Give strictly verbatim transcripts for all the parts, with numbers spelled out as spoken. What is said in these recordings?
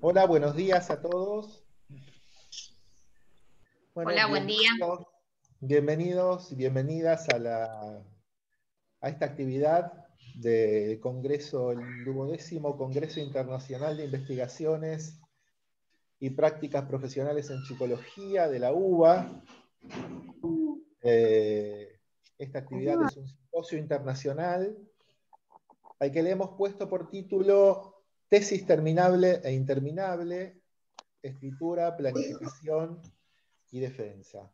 Hola, buenos días a todos. Bueno, Hola, buen día. bienvenidos, bienvenidos y bienvenidas a, la, a esta actividad del Congreso, el duodécimo Congreso Internacional de Investigaciones y Prácticas Profesionales en Psicología de la U B A. Eh, esta actividad es un simposio internacional al que le hemos puesto por título Tesis terminable e interminable, escritura, planificación y defensa.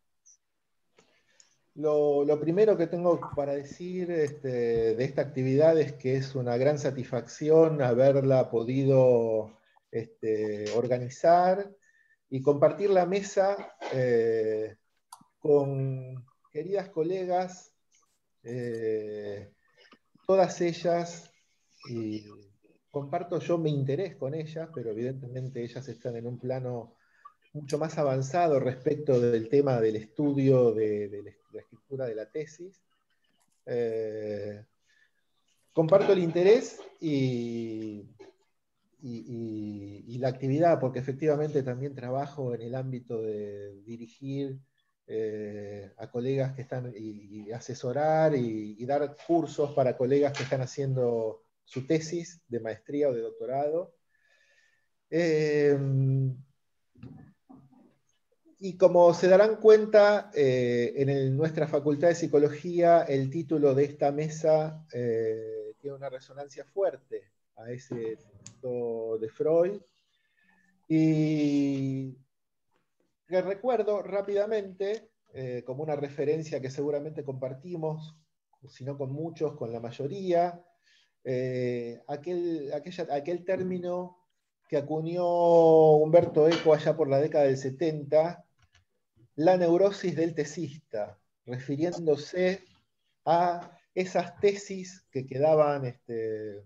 Lo, lo primero que tengo para decir este, de esta actividad es que es una gran satisfacción haberla podido este, organizar y compartir la mesa eh, con queridas colegas, eh, todas ellas, y comparto yo mi interés con ellas, pero evidentemente ellas están en un plano mucho más avanzado respecto del tema del estudio de, de la escritura de la tesis. Eh, comparto el interés y, y, y, y, la actividad, porque efectivamente también trabajo en el ámbito de dirigir eh, a colegas que están, y, y asesorar y, y dar cursos para colegas que están haciendo su tesis de maestría o de doctorado. Eh, Y como se darán cuenta, eh, en el, nuestra Facultad de Psicología, el título de esta mesa eh, tiene una resonancia fuerte a ese texto de Freud. Y que recuerdo rápidamente, eh, como una referencia que seguramente compartimos, si no con muchos, con la mayoría, eh, aquel, aquella, aquel término que acuñó Umberto Eco allá por la década del setenta, la neurosis del tesista, refiriéndose a esas tesis que quedaban este,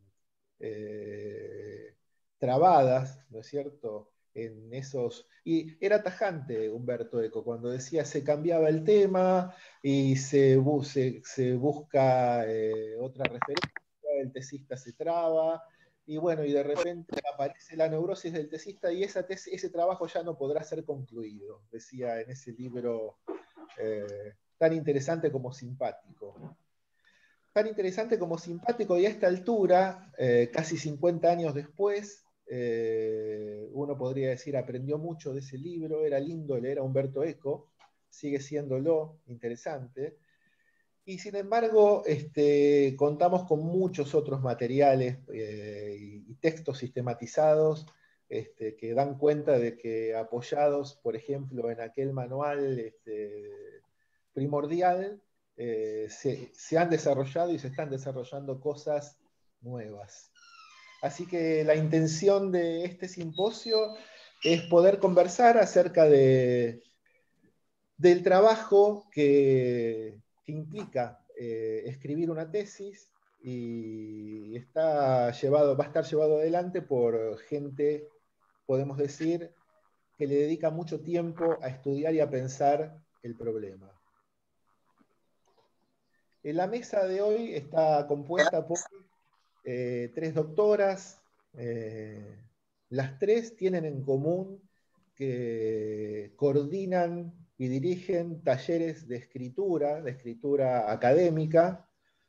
eh, trabadas, ¿no es cierto?, en esos... Y era tajante Humberto Eco, cuando decía se cambiaba el tema y se, bu se, se busca eh, otra referencia, el tesista se traba, y bueno, y de repente aparece la neurosis del tesista y esa tesis, ese trabajo ya no podrá ser concluido, decía en ese libro eh, tan interesante como simpático. Tan interesante como simpático, y a esta altura, eh, casi cincuenta años después, eh, uno podría decir, aprendió mucho de ese libro, era lindo leer a Umberto Eco, sigue siéndolo interesante, y sin embargo, este, contamos con muchos otros materiales eh, y, y textos sistematizados este, que dan cuenta de que apoyados, por ejemplo, en aquel manual este, primordial, eh, se, se han desarrollado y se están desarrollando cosas nuevas. Así que la intención de este simposio es poder conversar acerca de, del trabajo que, que implica eh, escribir una tesis, y está llevado, va a estar llevado adelante por gente, podemos decir, que le dedica mucho tiempo a estudiar y a pensar el problema. La mesa de hoy está compuesta por eh, tres doctoras. Eh, las tres tienen en común que coordinan y dirigen talleres de escritura, de escritura académica,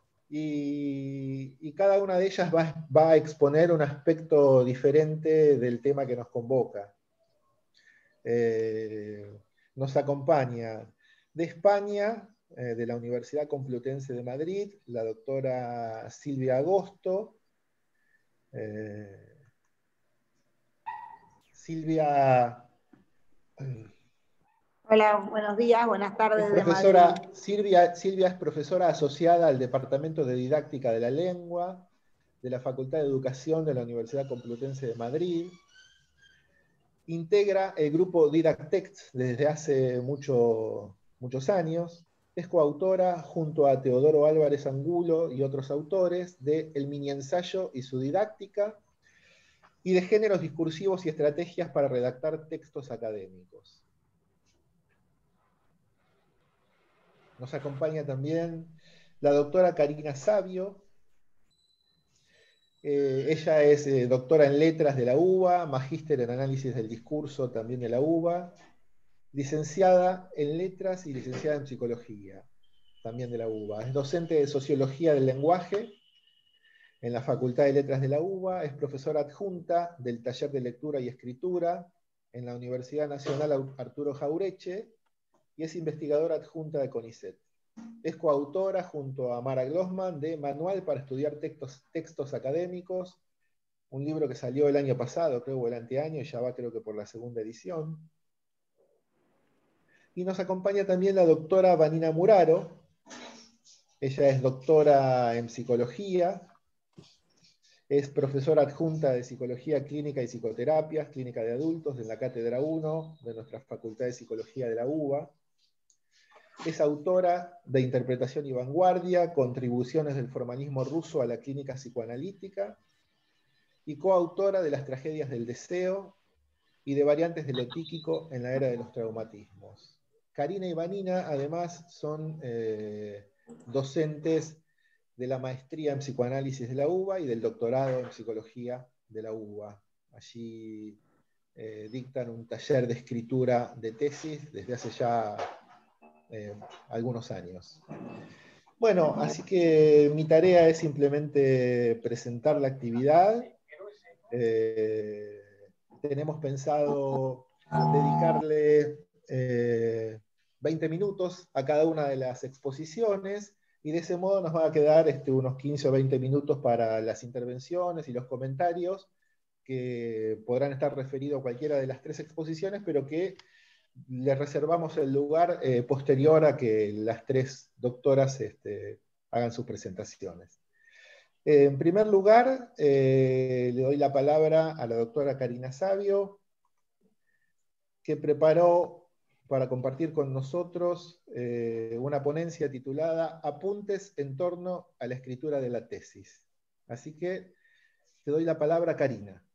y, y cada una de ellas va, va a exponer un aspecto diferente del tema que nos convoca. Eh, nos acompaña de España, eh, de la Universidad Complutense de Madrid, la doctora Silvia Agosto. Eh, Silvia... Hola, buenos días, buenas tardes Es de profesora, Madrid. Silvia, Silvia es profesora asociada al Departamento de Didáctica de la Lengua de la Facultad de Educación de la Universidad Complutense de Madrid. Integra el grupo Didactext desde hace mucho, muchos años. Es coautora, junto a Teodoro Álvarez Angulo y otros autores, de El mini ensayo y su didáctica, y de géneros discursivos y estrategias para redactar textos académicos. Nos acompaña también la doctora Karina Savio. Eh, ella es eh, doctora en letras de la U B A, magíster en análisis del discurso también de la U B A, licenciada en letras y licenciada en psicología también de la U B A. Es docente de sociología del lenguaje en la Facultad de Letras de la U B A, es profesora adjunta del taller de lectura y escritura en la Universidad Nacional Arturo Jaureche y es investigadora adjunta de CONICET. Es coautora junto a Mara Glossman de Manual para estudiar textos, textos académicos, un libro que salió el año pasado, creo, o el anteaño, y ya va creo que por la segunda edición. Y nos acompaña también la doctora Vanina Muraro. Ella es doctora en psicología, es profesora adjunta de Psicología Clínica y Psicoterapias, Clínica de Adultos, en la Cátedra uno de nuestra Facultad de Psicología de la U B A. Es autora de Interpretación y Vanguardia, Contribuciones del Formalismo Ruso a la Clínica Psicoanalítica, y coautora de Las Tragedias del Deseo y de Variantes de lo Psíquico en la Era de los Traumatismos. Karina y Vanina, además, son eh, docentes de la maestría en psicoanálisis de la U B A y del doctorado en psicología de la U B A. Allí eh, dictan un taller de escritura de tesis desde hace ya eh, algunos años. Bueno, así que mi tarea es simplemente presentar la actividad. Eh, tenemos pensado dedicarle eh, veinte minutos a cada una de las exposiciones, y de ese modo nos va a quedar este, unos quince o veinte minutos para las intervenciones y los comentarios, que podrán estar referidos a cualquiera de las tres exposiciones, pero que le reservamos el lugar eh, posterior a que las tres doctoras este, hagan sus presentaciones. Eh, en primer lugar, eh, le doy la palabra a la doctora Karina Savio, que preparó para compartir con nosotros eh, una ponencia titulada Apuntes en torno a la escritura de la tesis. Así que te doy la palabra, Karina.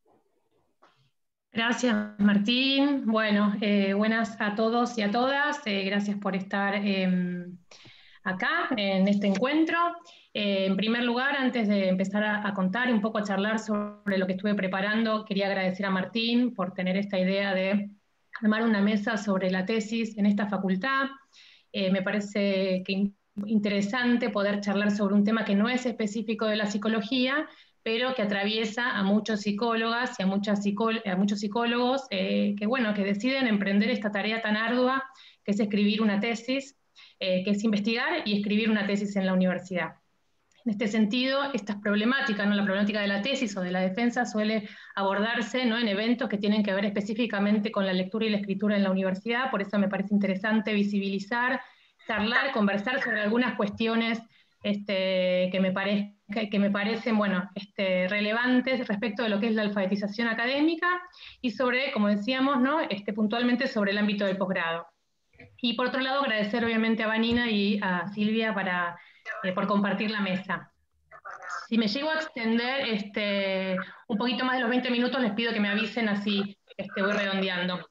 Gracias, Martín. Bueno, eh, buenas a todos y a todas. Eh, gracias por estar eh, acá en este encuentro. Eh, en primer lugar, antes de empezar a, a contar y un poco a charlar sobre lo que estuve preparando, quería agradecer a Martín por tener esta idea de armar una mesa sobre la tesis en esta facultad. Eh, me parece que interesante poder charlar sobre un tema que no es específico de la psicología, pero que atraviesa a muchos psicólogas y a, muchas psicó- a muchos psicólogos eh, que, bueno, que deciden emprender esta tarea tan ardua que es escribir una tesis, eh, que es investigar y escribir una tesis en la universidad. En este sentido, estas problemáticas, ¿no? La problemática de la tesis o de la defensa suele abordarse, ¿no? En eventos que tienen que ver específicamente con la lectura y la escritura en la universidad. Por eso me parece interesante visibilizar, charlar, conversar sobre algunas cuestiones este, que, me parezca, que me parecen bueno, este, relevantes respecto de lo que es la alfabetización académica y sobre, como decíamos, ¿no? este, puntualmente sobre el ámbito del posgrado. Y por otro lado, agradecer obviamente a Vanina y a Silvia para, eh, por compartir la mesa. Si me llego a extender este, un poquito más de los veinte minutos, les pido que me avisen, así este, voy redondeando.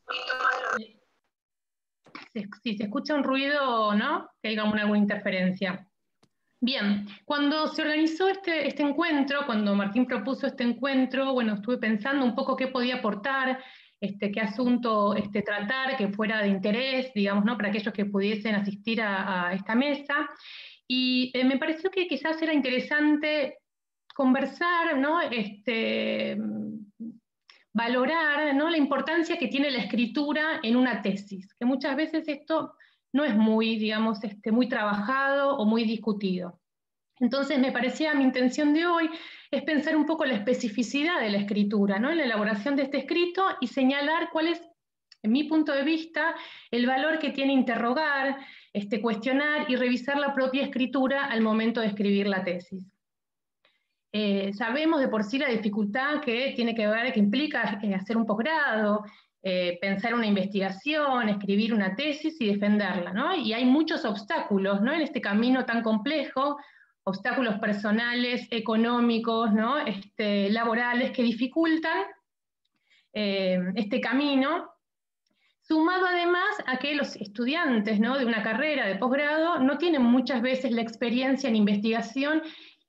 Si, si se escucha un ruido o no, que haya alguna interferencia. Bien, cuando se organizó este, este encuentro, cuando Martín propuso este encuentro, bueno, estuve pensando un poco qué podía aportar, este, qué asunto este, tratar, que fuera de interés, digamos, ¿no? Para aquellos que pudiesen asistir a, a esta mesa. Y eh, me pareció que quizás era interesante conversar, ¿no? Este, valorar, ¿no? La importancia que tiene la escritura en una tesis, que muchas veces esto no es muy, digamos, este, muy trabajado o muy discutido. Entonces me parecía, mi intención de hoy es pensar un poco la especificidad de la escritura, ¿no? En la elaboración de este escrito y señalar cuál es, en mi punto de vista, el valor que tiene interrogar, este, cuestionar y revisar la propia escritura al momento de escribir la tesis. Eh, sabemos de por sí la dificultad que tiene que ver, que implica eh, hacer un posgrado, eh, pensar una investigación, escribir una tesis y defenderla, ¿no? Y hay muchos obstáculos, ¿no? En este camino tan complejo, obstáculos personales, económicos, ¿no? este, laborales, que dificultan eh, este camino, sumado además a que los estudiantes, ¿no? de una carrera de posgrado no tienen muchas veces la experiencia en investigación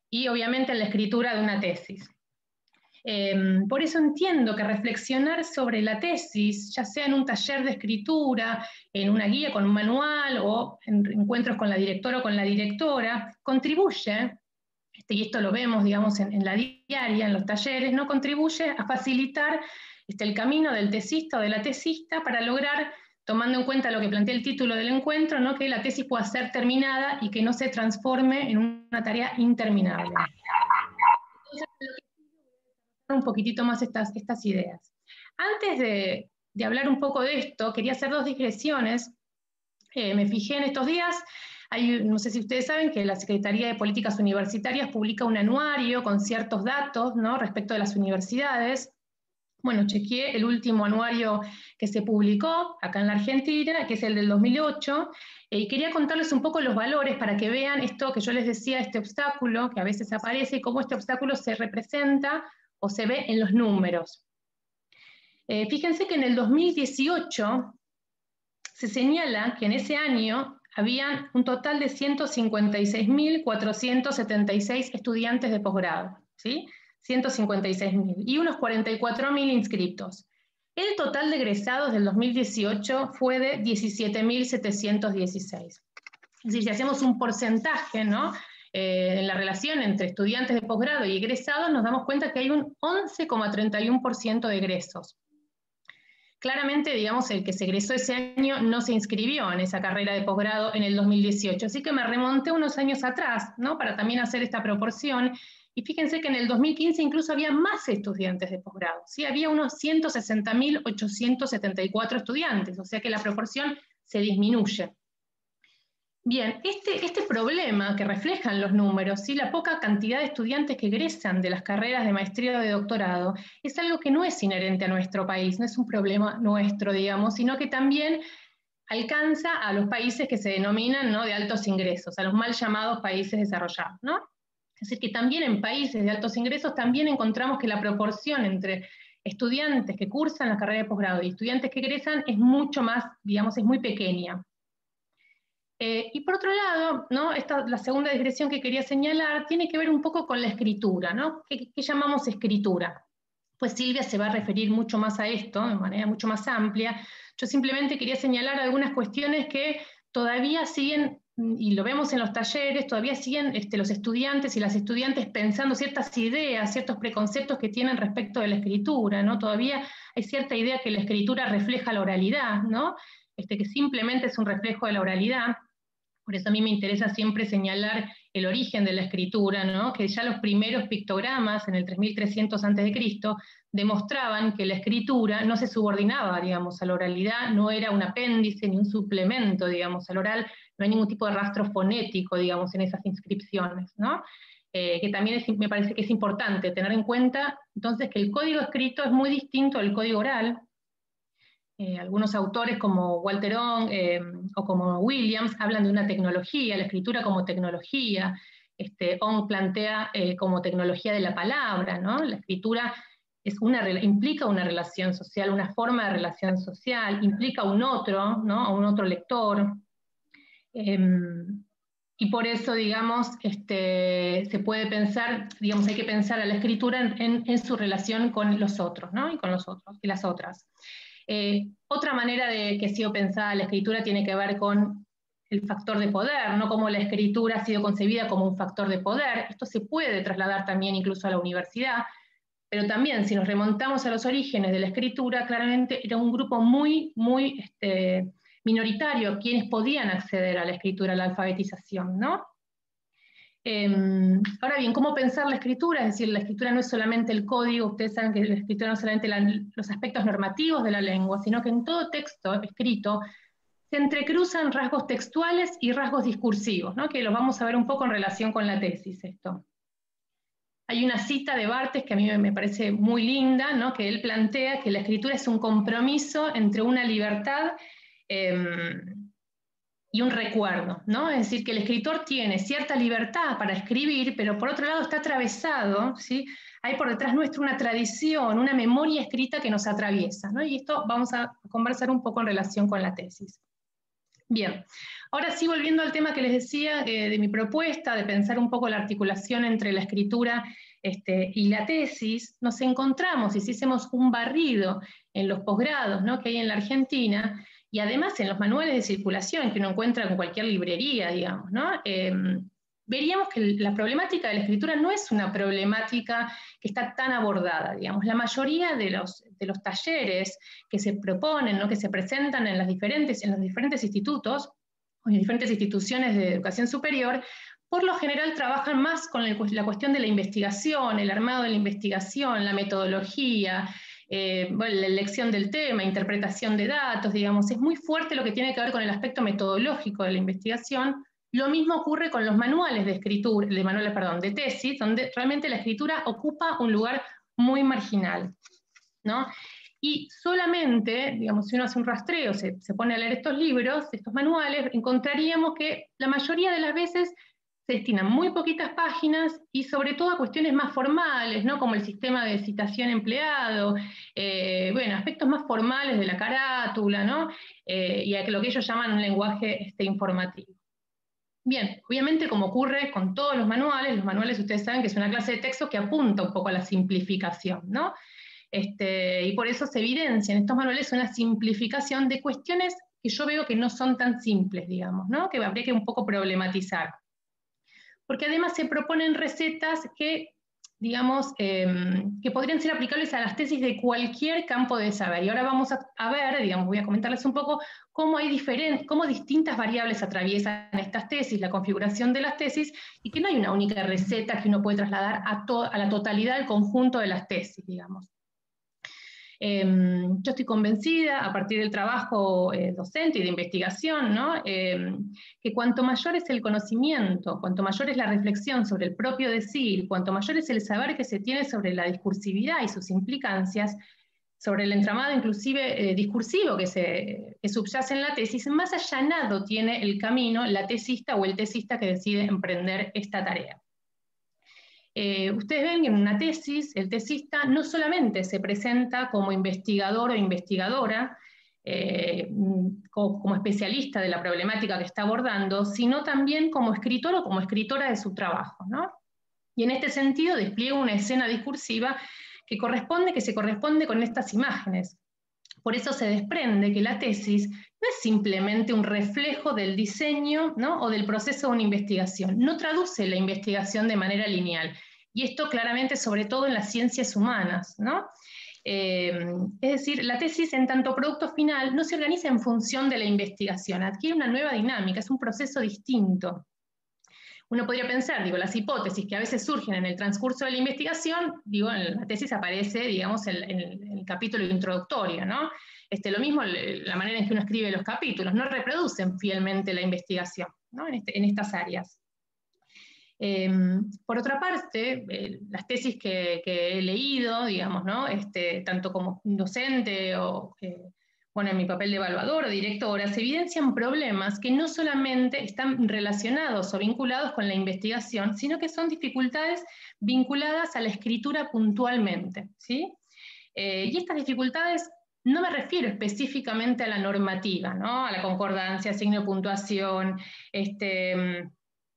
y obviamente en la escritura de una tesis. Eh, por eso entiendo que reflexionar sobre la tesis, ya sea en un taller de escritura, en una guía con un manual, o en encuentros con la directora o con la directora, contribuye, este, y esto lo vemos, digamos, en, en la diaria, en los talleres, ¿no? Contribuye a facilitar este, el camino del tesista o de la tesista para lograr, tomando en cuenta lo que plantea el título del encuentro, ¿no? Que la tesis pueda ser terminada y que no se transforme en una tarea interminable. Entonces, un poquitito más estas, estas ideas. Antes de, de hablar un poco de esto, quería hacer dos digresiones. Eh, me fijé en estos días, hay, no sé si ustedes saben que la Secretaría de Políticas Universitarias publica un anuario con ciertos datos, ¿no? Respecto de las universidades. Bueno, chequeé el último anuario que se publicó acá en la Argentina, que es el del dos mil ocho, eh, y quería contarles un poco los valores para que vean esto que yo les decía, este obstáculo que a veces aparece y cómo este obstáculo se representa o se ve en los números. Eh, fíjense que en el dos mil dieciocho se señala que en ese año había un total de ciento cincuenta y seis mil cuatrocientos setenta y seis estudiantes de posgrado, ¿sí? ciento cincuenta y seis mil, y unos cuarenta y cuatro mil inscritos. El total de egresados del dos mil dieciocho fue de diecisiete mil setecientos dieciséis. Es decir, si hacemos un porcentaje, ¿no? Eh, en la relación entre estudiantes de posgrado y egresados, nos damos cuenta que hay un once coma treinta y uno por ciento de egresos. Claramente, digamos, el que se egresó ese año no se inscribió en esa carrera de posgrado en el dos mil dieciocho, así que me remonté unos años atrás, ¿no? Para también hacer esta proporción, y fíjense que en el dos mil quince incluso había más estudiantes de posgrado, ¿sí? Había unos ciento sesenta mil ochocientos setenta y cuatro estudiantes, o sea que la proporción se disminuye. Bien, este, este problema que reflejan los números, ¿sí? La poca cantidad de estudiantes que egresan de las carreras de maestría o de doctorado, es algo que no es inherente a nuestro país, no es un problema nuestro, digamos, sino que también alcanza a los países que se denominan, ¿no? De altos ingresos, a los mal llamados países desarrollados, ¿no? Es decir, que también en países de altos ingresos también encontramos que la proporción entre estudiantes que cursan la carrera de posgrado y estudiantes que egresan es mucho más, digamos, es muy pequeña. Eh, y por otro lado, ¿no? Esta, la segunda digresión que quería señalar tiene que ver un poco con la escritura, ¿no? ¿Qué, qué llamamos escritura? Pues Silvia se va a referir mucho más a esto, de manera mucho más amplia. Yo simplemente quería señalar algunas cuestiones que todavía siguen, y lo vemos en los talleres, todavía siguen este, los estudiantes y las estudiantes pensando ciertas ideas, ciertos preconceptos que tienen respecto de la escritura, ¿no? Todavía hay cierta idea que la escritura refleja la oralidad, ¿no? Este, que simplemente es un reflejo de la oralidad. Por eso a mí me interesa siempre señalar el origen de la escritura, ¿no? Que ya los primeros pictogramas, en el tres mil trescientos antes de Cristo, demostraban que la escritura no se subordinaba, digamos, a la oralidad, no era un apéndice ni un suplemento, digamos, al oral, no hay ningún tipo de rastro fonético, digamos, en esas inscripciones, ¿no? Eh, que también es, me parece que es importante tener en cuenta, entonces, que el código escrito es muy distinto al código oral. Eh, algunos autores como Walter Ong eh, o como Williams hablan de una tecnología, la escritura como tecnología. Este, Ong plantea eh, como tecnología de la palabra, ¿no? La escritura es una, implica una relación social, una forma de relación social, implica un otro, ¿no? A un otro lector. Eh, y por eso, digamos, este, se puede pensar, digamos, hay que pensar a la escritura en, en, en su relación con los otros, ¿no? Y con los otros, y las otras. Eh, otra manera de que ha sido pensada la escritura tiene que ver con el factor de poder, no como la escritura ha sido concebida como un factor de poder. Esto se puede trasladar también incluso a la universidad, pero también si nos remontamos a los orígenes de la escritura, claramente era un grupo muy, muy este, minoritario quienes podían acceder a la escritura, a la alfabetización, ¿no? Eh, ahora bien, ¿cómo pensar la escritura? Es decir, la escritura no es solamente el código, ustedes saben que la escritura no es solamente la, los aspectos normativos de la lengua, sino que en todo texto escrito se entrecruzan rasgos textuales y rasgos discursivos, ¿no? Que los vamos a ver un poco en relación con la tesis, esto. Hay una cita de Barthes que a mí me parece muy linda, ¿no? Que él plantea que la escritura es un compromiso entre una libertad eh, y un recuerdo, ¿no? Es decir, que el escritor tiene cierta libertad para escribir, pero por otro lado está atravesado, ¿sí? Hay por detrás nuestro una tradición, una memoria escrita que nos atraviesa, ¿no? Y esto vamos a conversar un poco en relación con la tesis. Bien, ahora sí, volviendo al tema que les decía eh, de mi propuesta, de pensar un poco la articulación entre la escritura este, y la tesis, nos encontramos, y si hiciésemos un barrido en los posgrados, ¿no?, que hay en la Argentina, y además en los manuales de circulación que uno encuentra en cualquier librería, digamos, ¿no? Eh, veríamos que la problemática de la escritura no es una problemática que está tan abordada, digamos. La mayoría de los, de los talleres que se proponen, ¿no?, que se presentan en, las diferentes, en los diferentes institutos, o en diferentes instituciones de educación superior, por lo general trabajan más con el, la cuestión de la investigación, el armado de la investigación, la metodología, eh, bueno, la elección del tema, interpretación de datos, digamos. Es muy fuerte lo que tiene que ver con el aspecto metodológico de la investigación. Lo mismo ocurre con los manuales de escritura, de manuales, perdón, de tesis, donde realmente la escritura ocupa un lugar muy marginal, ¿no? Y solamente, digamos, si uno hace un rastreo, se, se pone a leer estos libros, estos manuales, encontraríamos que la mayoría de las veces se destinan muy poquitas páginas y sobre todo a cuestiones más formales, ¿no?, como el sistema de citación empleado, eh, bueno, aspectos más formales de la carátula, ¿no?, eh, y a lo que ellos llaman un lenguaje este, informativo. Bien, obviamente como ocurre con todos los manuales, los manuales ustedes saben que es una clase de texto que apunta un poco a la simplificación, ¿no? Este, y por eso se evidencia en estos manuales una simplificación de cuestiones que yo veo que no son tan simples, digamos, ¿no?, que habría que un poco problematizar. Porque además se proponen recetas que, digamos, eh, que podrían ser aplicables a las tesis de cualquier campo de saber. Y ahora vamos a, a ver, digamos, voy a comentarles un poco cómo hay diferentes, cómo distintas variables atraviesan estas tesis, la configuración de las tesis, y que no hay una única receta que uno puede trasladar a, to, a la totalidad del conjunto de las tesis, digamos. Eh, yo estoy convencida, a partir del trabajo eh, docente y de investigación, ¿no?, eh, que cuanto mayor es el conocimiento, cuanto mayor es la reflexión sobre el propio decir, cuanto mayor es el saber que se tiene sobre la discursividad y sus implicancias, sobre el entramado inclusive eh, discursivo que, se, que subyace en la tesis, más allanado tiene el camino la tesista o el tesista que decide emprender esta tarea. Eh, ustedes ven que en una tesis, el tesista no solamente se presenta como investigador o investigadora, eh, como, como especialista de la problemática que está abordando, sino también como escritor o como escritora de su trabajo, ¿no? Y en este sentido despliega una escena discursiva que, corresponde, que se corresponde con estas imágenes. Por eso se desprende que la tesis no es simplemente un reflejo del diseño, ¿no?, o del proceso de una investigación, no traduce la investigación de manera lineal, y esto claramente sobre todo en las ciencias humanas, ¿no? Eh, es decir, la tesis en tanto producto final no se organiza en función de la investigación, adquiere una nueva dinámica, es un proceso distinto. Uno podría pensar, digo, las hipótesis que a veces surgen en el transcurso de la investigación, digo, en la tesis aparece, digamos, en, en, el, en el capítulo introductorio, ¿no? Este, lo mismo la manera en que uno escribe los capítulos, no reproducen fielmente la investigación, ¿no?, en, este, en estas áreas. Eh, por otra parte, eh, las tesis que, que he leído, digamos, ¿no?, este, tanto como docente o, eh, bueno, en mi papel de evaluador o directora, se evidencian problemas que no solamente están relacionados o vinculados con la investigación, sino que son dificultades vinculadas a la escritura puntualmente, ¿sí? Eh, y estas dificultades no me refiero específicamente a la normativa, ¿no?, a la concordancia, signo de puntuación, este...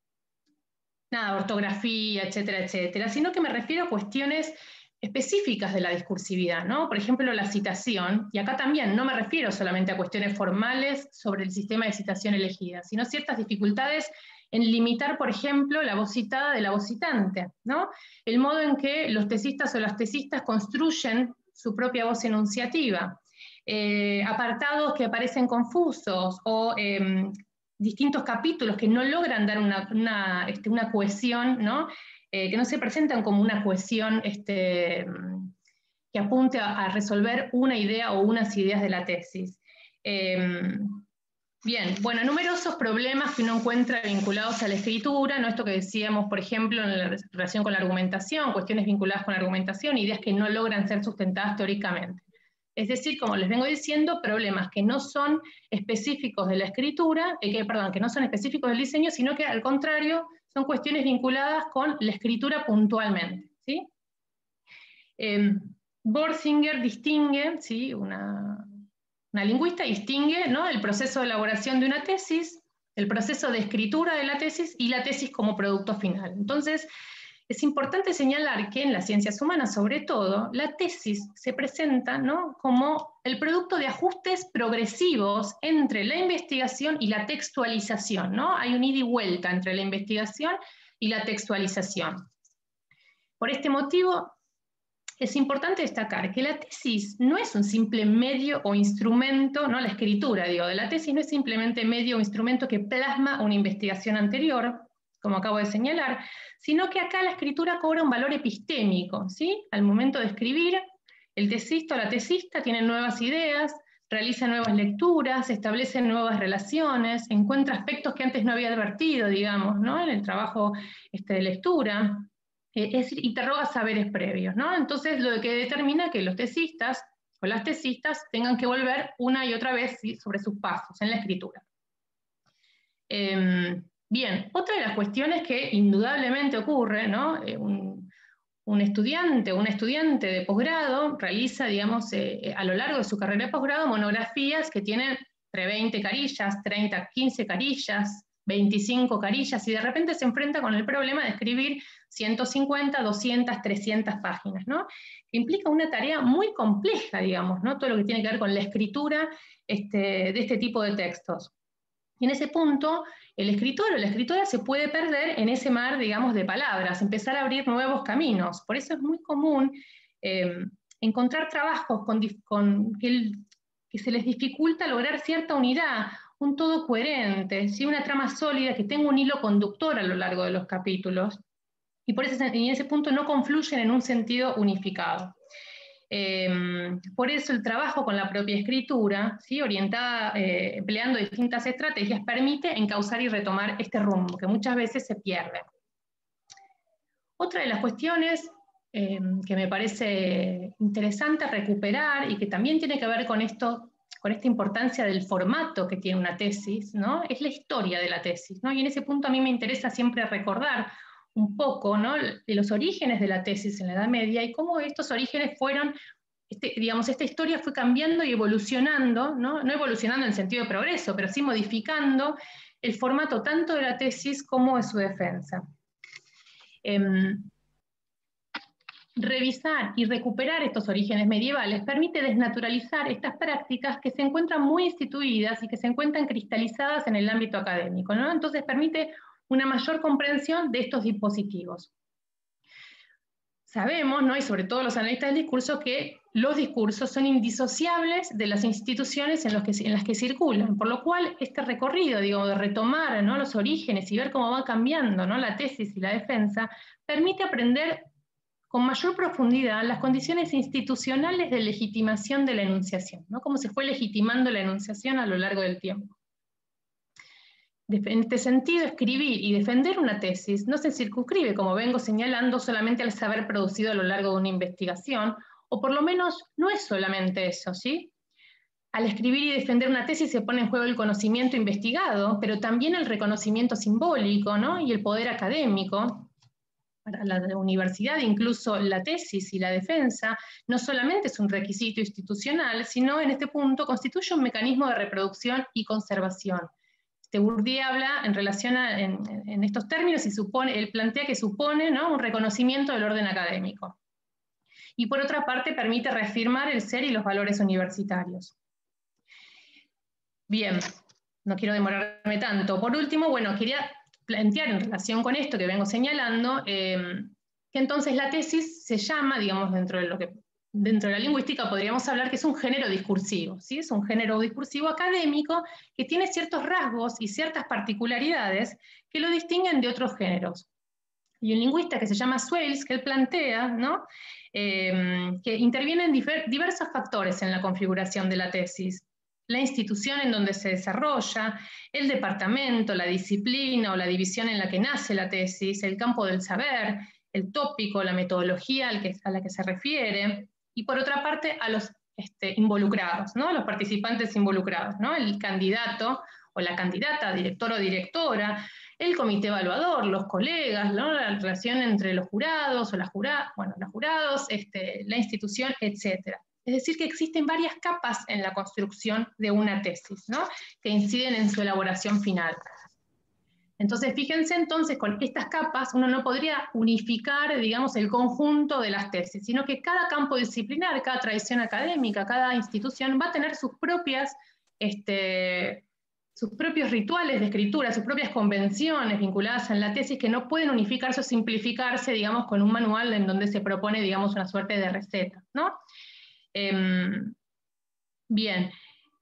nada, ortografía, etcétera, etcétera, sino que me refiero a cuestiones específicas de la discursividad, ¿no? Por ejemplo, la citación, y acá también no me refiero solamente a cuestiones formales sobre el sistema de citación elegida, sino ciertas dificultades en limitar, por ejemplo, la voz citada de la voz citante, ¿no? El modo en que los tesistas o las tesistas construyen su propia voz enunciativa, eh, apartados que aparecen confusos o... Eh, distintos capítulos que no logran dar una, una, este, una cohesión, ¿no? Eh, que no se presentan como una cohesión este, que apunte a, a resolver una idea o unas ideas de la tesis. Eh, bien, bueno, numerosos problemas que uno encuentra vinculados a la escritura, ¿no? Esto que decíamos, por ejemplo, en la relación con la argumentación, cuestiones vinculadas con la argumentación, ideas que no logran ser sustentadas teóricamente. Es decir, como les vengo diciendo, problemas que no son específicos de la escritura, eh, que, perdón, que no son específicos del diseño, sino que al contrario son cuestiones vinculadas con la escritura puntualmente, ¿sí? Eh, Borsinger distingue, ¿sí?, una, Una lingüista distingue, ¿no?, el proceso de elaboración de una tesis, el proceso de escritura de la tesis y la tesis como producto final. Entonces, es importante señalar que en las ciencias humanas, sobre todo, la tesis se presenta, ¿no?, como el producto de ajustes progresivos entre la investigación y la textualización, ¿no? Hay un ida y vuelta entre la investigación y la textualización. Por este motivo, es importante destacar que la tesis no es un simple medio o instrumento, no la escritura, digo, de la tesis no es simplemente medio o instrumento que plasma una investigación anterior, como acabo de señalar, sino que acá la escritura cobra un valor epistémico, ¿sí? Al momento de escribir, el tesista o la tesista tiene nuevas ideas, realiza nuevas lecturas, establece nuevas relaciones, encuentra aspectos que antes no había advertido, digamos, ¿no?, en el trabajo este, de lectura. Es decir, interroga saberes previos, ¿no? Entonces, lo que determina que los tesistas o las tesistas tengan que volver una y otra vez, ¿sí?, sobre sus pasos en la escritura. Eh, bien, otra de las cuestiones que indudablemente ocurre, ¿no? Eh, un, un estudiante o una estudiante de posgrado realiza, digamos, eh, a lo largo de su carrera de posgrado, monografías que tienen entre veinte carillas, treinta, quince carillas, veinticinco carillas, y de repente se enfrenta con el problema de escribir ciento cincuenta, doscientas, trescientas páginas, ¿no? Que implica una tarea muy compleja, digamos, ¿no? Todo lo que tiene que ver con la escritura este, de este tipo de textos. Y en ese punto, el escritor o la escritora se puede perder en ese mar, digamos, de palabras, empezar a abrir nuevos caminos. Por eso es muy común eh, encontrar trabajos con, con que, el, que se les dificulta lograr cierta unidad, un todo coherente, ¿sí?, una trama sólida que tenga un hilo conductor a lo largo de los capítulos, y por ese, en ese punto no confluyen en un sentido unificado. Eh, por eso el trabajo con la propia escritura, ¿sí?, orientada, eh, empleando distintas estrategias, permite encauzar y retomar este rumbo, que muchas veces se pierde. Otra de las cuestiones eh, que me parece interesante recuperar y que también tiene que ver con esto, con esta importancia del formato que tiene una tesis, ¿no?, es la historia de la tesis, ¿no? Y en ese punto a mí me interesa siempre recordar un poco, ¿no?, de los orígenes de la tesis en la Edad Media y cómo estos orígenes fueron, este, digamos, esta historia fue cambiando y evolucionando, ¿no? No evolucionando en sentido de progreso, pero sí modificando el formato tanto de la tesis como de su defensa. Eh, Revisar y recuperar estos orígenes medievales permite desnaturalizar estas prácticas que se encuentran muy instituidas y que se encuentran cristalizadas en el ámbito académico, ¿no? Entonces permite una mayor comprensión de estos dispositivos. Sabemos, ¿no?, y sobre todo los analistas del discurso, que los discursos son indisociables de las instituciones en, los que, en las que circulan, por lo cual este recorrido, digo, de retomar, ¿no?, los orígenes y ver cómo va cambiando, ¿no?, la tesis y la defensa, permite aprender con mayor profundidad las condiciones institucionales de legitimación de la enunciación, ¿no?, cómo se fue legitimando la enunciación a lo largo del tiempo. En este sentido, escribir y defender una tesis no se circunscribe, como vengo señalando, solamente al saber producido a lo largo de una investigación, o por lo menos no es solamente eso, ¿sí? Al escribir y defender una tesis se pone en juego el conocimiento investigado, pero también el reconocimiento simbólico, ¿no?, y el poder académico. Para la universidad, incluso la tesis y la defensa no solamente es un requisito institucional, sino en este punto constituye un mecanismo de reproducción y conservación. Este Bourdieu habla en relación a, en, en estos términos y supone, él plantea que supone, ¿no?, un reconocimiento del orden académico. Y por otra parte permite reafirmar el ser y los valores universitarios. Bien, no quiero demorarme tanto. Por último, bueno, quería plantear en relación con esto que vengo señalando, eh, que entonces la tesis se llama, digamos, dentro de lo que dentro de la lingüística podríamos hablar que es un género discursivo, ¿sí? Es un género discursivo académico que tiene ciertos rasgos y ciertas particularidades que lo distinguen de otros géneros. Y un lingüista que se llama Swales, que él plantea, ¿no?, eh, que intervienen diversos factores en la configuración de la tesis. La institución en donde se desarrolla, el departamento, la disciplina o la división en la que nace la tesis, el campo del saber, el tópico, la metodología al que, a la que se refiere, y por otra parte a los este, involucrados, ¿no?, los participantes involucrados, ¿no?, el candidato o la candidata, director o directora, el comité evaluador, los colegas, ¿no?, la relación entre los jurados o las juradas, bueno, los jurados, este, la institución, etcétera. Es decir, que existen varias capas en la construcción de una tesis, ¿no?, que inciden en su elaboración final. Entonces, fíjense entonces, con estas capas uno no podría unificar, digamos, el conjunto de las tesis, sino que cada campo disciplinar, cada tradición académica, cada institución va a tener sus propias, este, sus propios rituales de escritura, sus propias convenciones vinculadas en la tesis que no pueden unificarse o simplificarse, digamos, con un manual en donde se propone, digamos, una suerte de receta, ¿no? Eh, bien.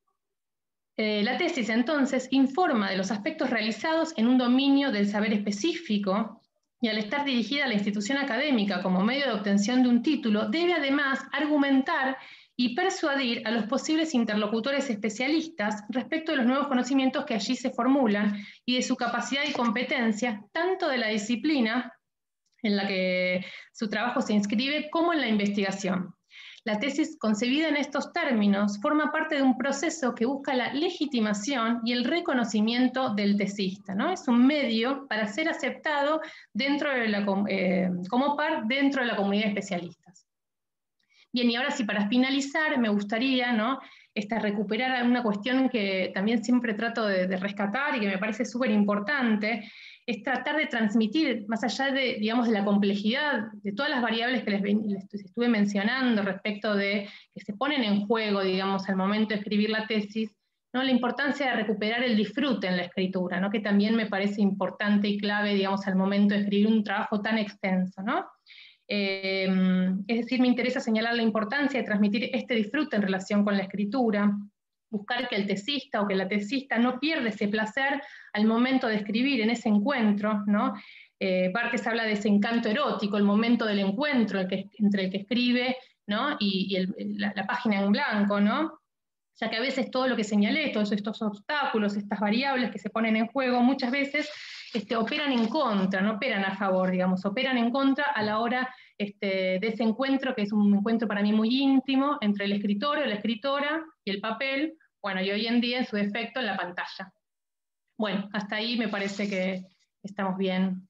Eh, la tesis, entonces, informa de los aspectos realizados en un dominio del saber específico y al estar dirigida a la institución académica como medio de obtención de un título, debe además argumentar y persuadir a los posibles interlocutores especialistas respecto de los nuevos conocimientos que allí se formulan y de su capacidad y competencia, tanto de la disciplina en la que su trabajo se inscribe, como en la investigación. La tesis, concebida en estos términos, forma parte de un proceso que busca la legitimación y el reconocimiento del tesista, ¿no? Es un medio para ser aceptado dentro de la, eh, como par dentro de la comunidad de especialistas. Bien, y ahora sí, para finalizar, me gustaría, ¿no?, esta, recuperar una cuestión que también siempre trato de, de rescatar y que me parece súper importante, es tratar de transmitir, más allá de, digamos, de la complejidad de todas las variables que les, les estuve mencionando respecto de que se ponen en juego, digamos, al momento de escribir la tesis, ¿no?, la importancia de recuperar el disfrute en la escritura, ¿no?, que también me parece importante y clave, digamos, al momento de escribir un trabajo tan extenso, ¿no? Eh, es decir, me interesa señalar la importancia de transmitir este disfrute en relación con la escritura, buscar que el tesista o que la tesista no pierda ese placer al momento de escribir en ese encuentro, ¿no? Eh, Barthes habla de ese encanto erótico, el momento del encuentro el que, entre el que escribe, ¿no?, y, y el, la, la página en blanco, ¿no? Ya que a veces todo lo que señalé, todos estos obstáculos, estas variables que se ponen en juego, muchas veces este, operan en contra, no operan a favor, digamos, operan en contra a la hora este, de ese encuentro, que es un encuentro para mí muy íntimo, entre el escritor o la escritora y el papel, bueno, y hoy en día en su defecto en la pantalla. Bueno, hasta ahí me parece que estamos bien.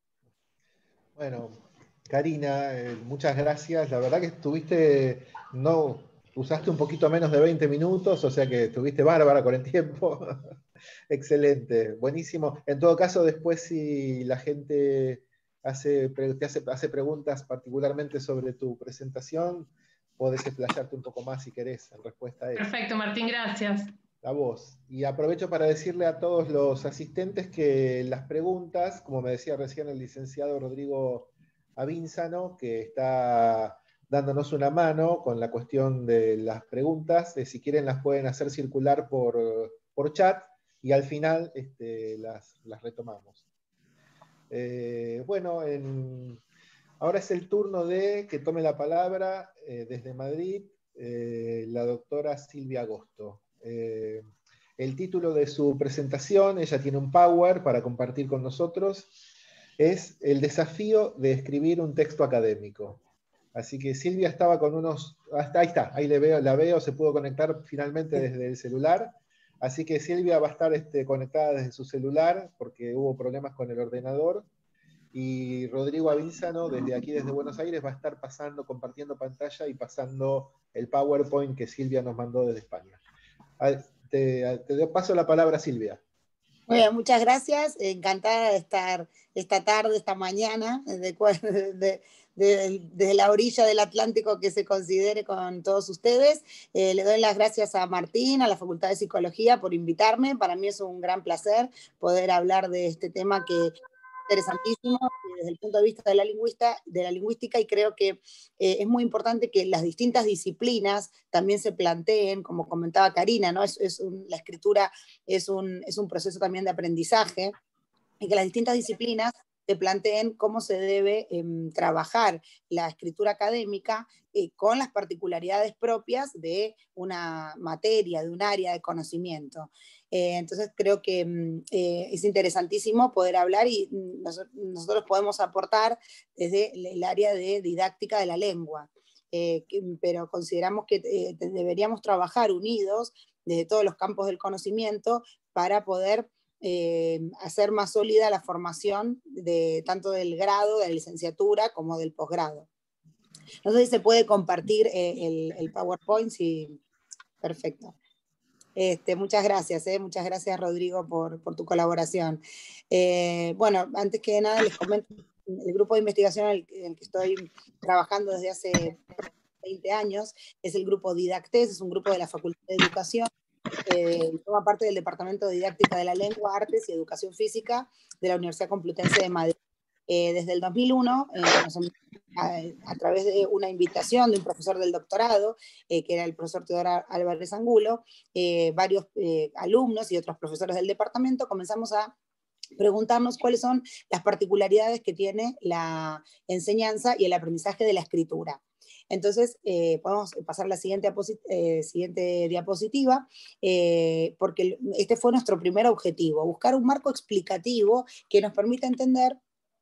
Bueno, Karina, eh, muchas gracias. La verdad que estuviste, no, usaste un poquito menos de veinte minutos, o sea que estuviste bárbara con el tiempo. Excelente, buenísimo. En todo caso, después si la gente hace, te hace, hace preguntas particularmente sobre tu presentación, podés explayarte un poco más si querés en respuesta a eso. Perfecto, Martín, gracias. A vos. Y aprovecho para decirle a todos los asistentes que las preguntas, como me decía recién el licenciado Rodrigo Avínzano, que está dándonos una mano con la cuestión de las preguntas, eh, si quieren las pueden hacer circular por, por chat y al final este, las, las retomamos. Eh, bueno, en, ahora es el turno de que tome la palabra eh, desde Madrid eh, la doctora Silvia Agosto. Eh, el título de su presentación, ella tiene un Power para compartir con nosotros, es El desafío de escribir un texto académico. Así que Silvia estaba con unos... Hasta ahí está, ahí le veo, la veo, se pudo conectar finalmente desde el celular. Así que Silvia va a estar este, conectada desde su celular porque hubo problemas con el ordenador. Y Rodrigo Avínzano, desde aquí, desde Buenos Aires, va a estar pasando, compartiendo pantalla y pasando el PowerPoint que Silvia nos mandó desde España. Te, te paso la palabra, Silvia. Muy bien, muchas gracias. Encantada de estar esta tarde, esta mañana, desde, de, de, de la orilla del Atlántico que se considere con todos ustedes. Eh, le doy las gracias a Martín, a la Facultad de Psicología, por invitarme. Para mí es un gran placer poder hablar de este tema que interesantísimo desde el punto de vista de la, lingüista, de la lingüística, y creo que eh, es muy importante que las distintas disciplinas también se planteen, como comentaba Karina, ¿no? Es, es un, la escritura es un, es un proceso también de aprendizaje, y que las distintas disciplinas se planteen cómo se debe eh, trabajar la escritura académica eh, con las particularidades propias de una materia, de un área de conocimiento. Eh, entonces creo que eh, es interesantísimo poder hablar y nos, nosotros podemos aportar desde el área de didáctica de la lengua, eh, que, pero consideramos que eh, deberíamos trabajar unidos desde todos los campos del conocimiento para poder Eh, hacer más sólida la formación de, tanto del grado, de la licenciatura, como del posgrado. No sé si se puede compartir eh, el, el PowerPoint, sí. Perfecto. Este, muchas gracias, eh, muchas gracias Rodrigo por, por tu colaboración. Eh, bueno, antes que nada les comento, el grupo de investigación en el, en el que estoy trabajando desde hace veinte años es el grupo Didactes, es un grupo de la Facultad de Educación, eh, forma parte del Departamento de Didáctica de la Lengua, Artes y Educación Física de la Universidad Complutense de Madrid. Eh, desde el dos mil uno, eh, nos, a, a través de una invitación de un profesor del doctorado, eh, que era el profesor Teodoro Álvarez Angulo, eh, varios eh, alumnos y otros profesores del departamento, comenzamos a preguntarnos cuáles son las particularidades que tiene la enseñanza y el aprendizaje de la escritura. Entonces, eh, podemos pasar a la siguiente, eh, siguiente diapositiva, eh, porque este fue nuestro primer objetivo, buscar un marco explicativo que nos permita entender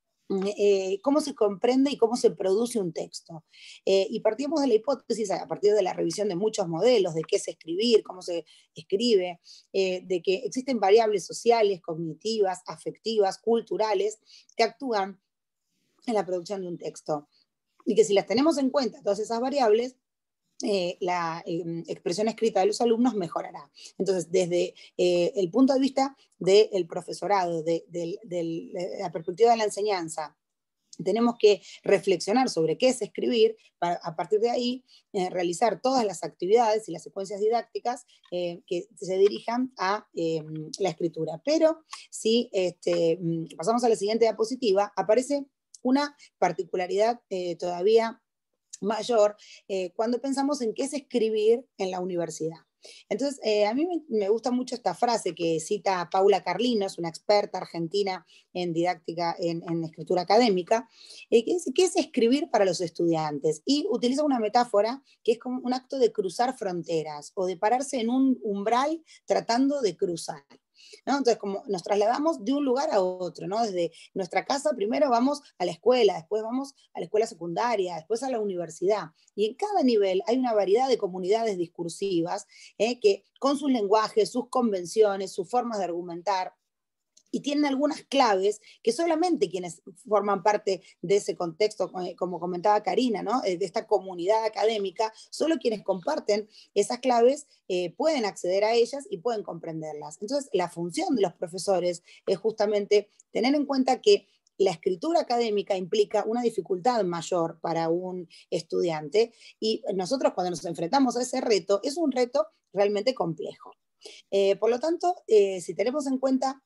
Eh, cómo se comprende y cómo se produce un texto. Eh, y partimos de la hipótesis, a partir de la revisión de muchos modelos, de qué es escribir, cómo se escribe, eh, de que existen variables sociales, cognitivas, afectivas, culturales, que actúan en la producción de un texto. Y que si las tenemos en cuenta, todas esas variables, Eh, la eh, expresión escrita de los alumnos mejorará. Entonces, desde eh, el punto de vista del profesorado, de, de, de, de la perspectiva de la enseñanza, tenemos que reflexionar sobre qué es escribir, para a partir de ahí eh, realizar todas las actividades y las secuencias didácticas eh, que se dirijan a eh, la escritura. Pero si este, pasamos a la siguiente diapositiva, aparece una particularidad eh, todavía mayor eh, cuando pensamos en qué es escribir en la universidad. Entonces, eh, a mí me, me gusta mucho esta frase que cita Paula Carlinos, una experta argentina en didáctica, en, en escritura académica, eh, que dice, ¿qué es escribir para los estudiantes? Y utiliza una metáfora que es como un acto de cruzar fronteras o de pararse en un umbral tratando de cruzar. ¿No? Entonces, como nos trasladamos de un lugar a otro, ¿no? Desde nuestra casa primero vamos a la escuela, después vamos a la escuela secundaria, después a la universidad. Y en cada nivel hay una variedad de comunidades discursivas eh, que con sus lenguajes, sus convenciones, sus formas de argumentar, y tienen algunas claves que solamente quienes forman parte de ese contexto, como comentaba Karina, ¿no? De esta comunidad académica, solo quienes comparten esas claves eh, pueden acceder a ellas y pueden comprenderlas. Entonces, la función de los profesores es justamente tener en cuenta que la escritura académica implica una dificultad mayor para un estudiante y nosotros cuando nos enfrentamos a ese reto, es un reto realmente complejo. Eh, por lo tanto, eh, si tenemos en cuenta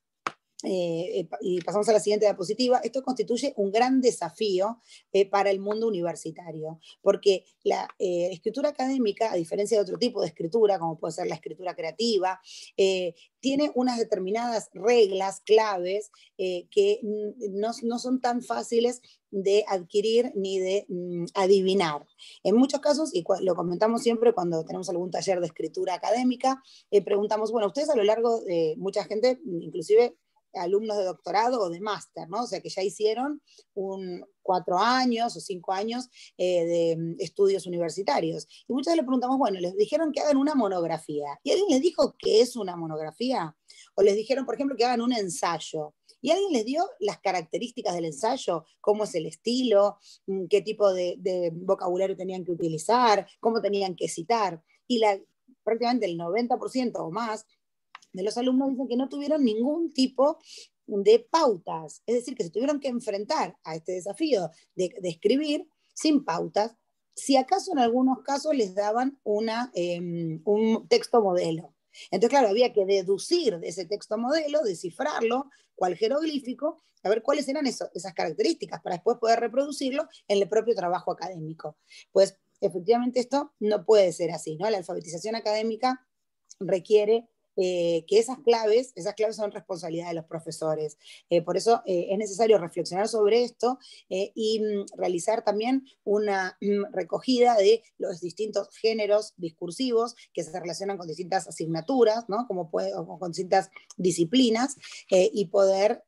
Eh, y pasamos a la siguiente diapositiva, esto constituye un gran desafío eh, para el mundo universitario, porque la eh, escritura académica, a diferencia de otro tipo de escritura, como puede ser la escritura creativa, eh, tiene unas determinadas reglas, claves, eh, que no, no son tan fáciles de adquirir ni de mm, adivinar. En muchos casos, y lo comentamos siempre cuando tenemos algún taller de escritura académica, eh, preguntamos, bueno, ustedes a lo largo de mucha gente, inclusive alumnos de doctorado o de máster, ¿no? O sea, que ya hicieron un cuatro años o cinco años eh, de estudios universitarios. Y muchas veces le preguntamos, bueno, les dijeron que hagan una monografía. ¿Y alguien les dijo qué es una monografía? O les dijeron, por ejemplo, que hagan un ensayo. ¿Y alguien les dio las características del ensayo? ¿Cómo es el estilo? ¿Qué tipo de, de vocabulario tenían que utilizar? ¿Cómo tenían que citar? Y la, prácticamente el noventa por ciento o más de los alumnos dicen que no tuvieron ningún tipo de pautas, es decir, que se tuvieron que enfrentar a este desafío de, de escribir sin pautas, si acaso en algunos casos les daban una, eh, un texto modelo. Entonces, claro, había que deducir de ese texto modelo, descifrarlo, cual jeroglífico, a ver cuáles eran eso, esas características para después poder reproducirlo en el propio trabajo académico. Pues efectivamente esto no puede ser así, ¿no? La alfabetización académica requiere Eh, que esas claves, esas claves son responsabilidad de los profesores. Eh, por eso eh, es necesario reflexionar sobre esto eh, y mm, realizar también una mm, recogida de los distintos géneros discursivos que se relacionan con distintas asignaturas, ¿no? Como puede, o con distintas disciplinas, eh, y poder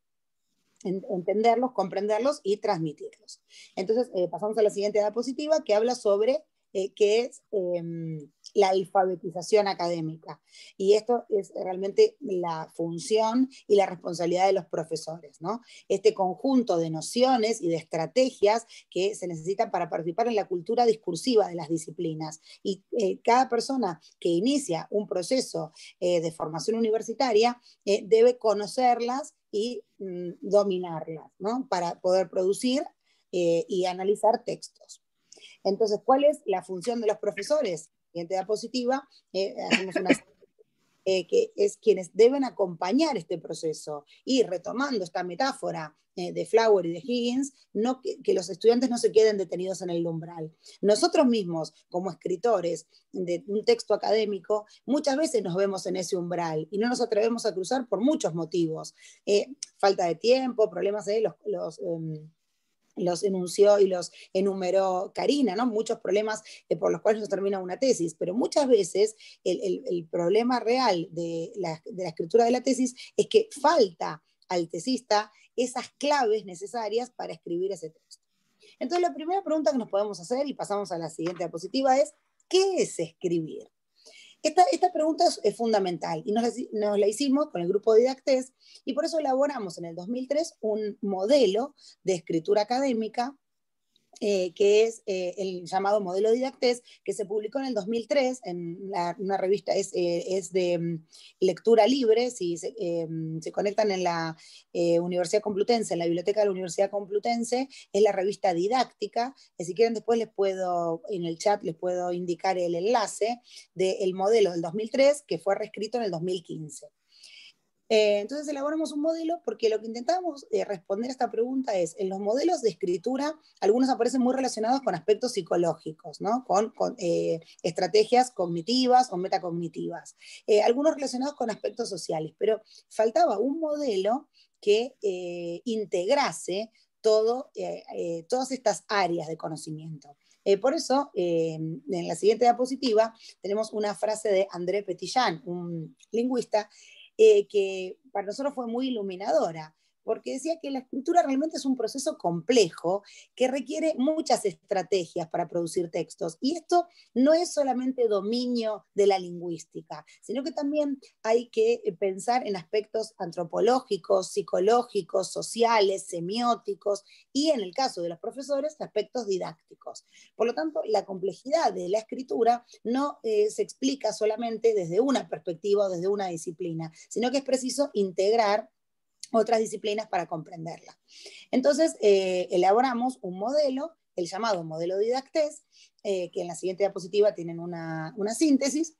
entenderlos, comprenderlos y transmitirlos. Entonces, eh, pasamos a la siguiente diapositiva que habla sobre eh, que es eh, la alfabetización académica. Y esto es realmente la función y la responsabilidad de los profesores, ¿no? Este conjunto de nociones y de estrategias que se necesitan para participar en la cultura discursiva de las disciplinas. Y eh, cada persona que inicia un proceso eh, de formación universitaria eh, debe conocerlas y mm, dominarlas, ¿no? Para poder producir eh, y analizar textos. Entonces, ¿cuál es la función de los profesores? Siguiente diapositiva, eh, hacemos una eh, que es quienes deben acompañar este proceso. Y retomando esta metáfora eh, de Flower y de Higgins, no, que, que los estudiantes no se queden detenidos en el umbral. Nosotros mismos, como escritores de un texto académico, muchas veces nos vemos en ese umbral y no nos atrevemos a cruzar por muchos motivos. Eh, falta de tiempo, problemas de los... los eh, los enunció y los enumeró Karina, ¿no? Muchos problemas eh, por los cuales no se termina una tesis, pero muchas veces el, el, el problema real de la, de la escritura de la tesis es que falta al tesista esas claves necesarias para escribir ese texto. Entonces, la primera pregunta que nos podemos hacer, y pasamos a la siguiente diapositiva, es, ¿qué es escribir? Esta, esta pregunta es, es fundamental y nos la, nos la hicimos con el grupo de Didactés y por eso elaboramos en el dos mil tres un modelo de escritura académica eh, que es eh, el llamado modelo Didactés, que se publicó en el dos mil tres en la, una revista, es, eh, es de um, lectura libre, si se, eh, se conectan en la eh, Universidad Complutense, en la biblioteca de la Universidad Complutense, es la revista didáctica, que si quieren después les puedo, en el chat les puedo indicar el enlace del modelo del dos mil tres, que fue reescrito en el dos mil quince. Eh, entonces elaboramos un modelo porque lo que intentamos eh, responder a esta pregunta es, en los modelos de escritura, algunos aparecen muy relacionados con aspectos psicológicos, ¿no? Con, con eh, estrategias cognitivas o metacognitivas, eh, algunos relacionados con aspectos sociales, pero faltaba un modelo que eh, integrase todo, eh, eh, todas estas áreas de conocimiento. Eh, por eso, eh, en la siguiente diapositiva, tenemos una frase de André Petillán, un lingüista, Eh, que para nosotros fue muy iluminadora, porque decía que la escritura realmente es un proceso complejo que requiere muchas estrategias para producir textos. Y esto no es solamente dominio de la lingüística, sino que también hay que pensar en aspectos antropológicos, psicológicos, sociales, semióticos y, en el caso de los profesores, aspectos didácticos. Por lo tanto, la complejidad de la escritura no eh, se explica solamente desde una perspectiva o desde una disciplina, sino que es preciso integrar otras disciplinas para comprenderla. Entonces, eh, elaboramos un modelo, el llamado modelo Didactés, eh, que en la siguiente diapositiva tienen una, una síntesis,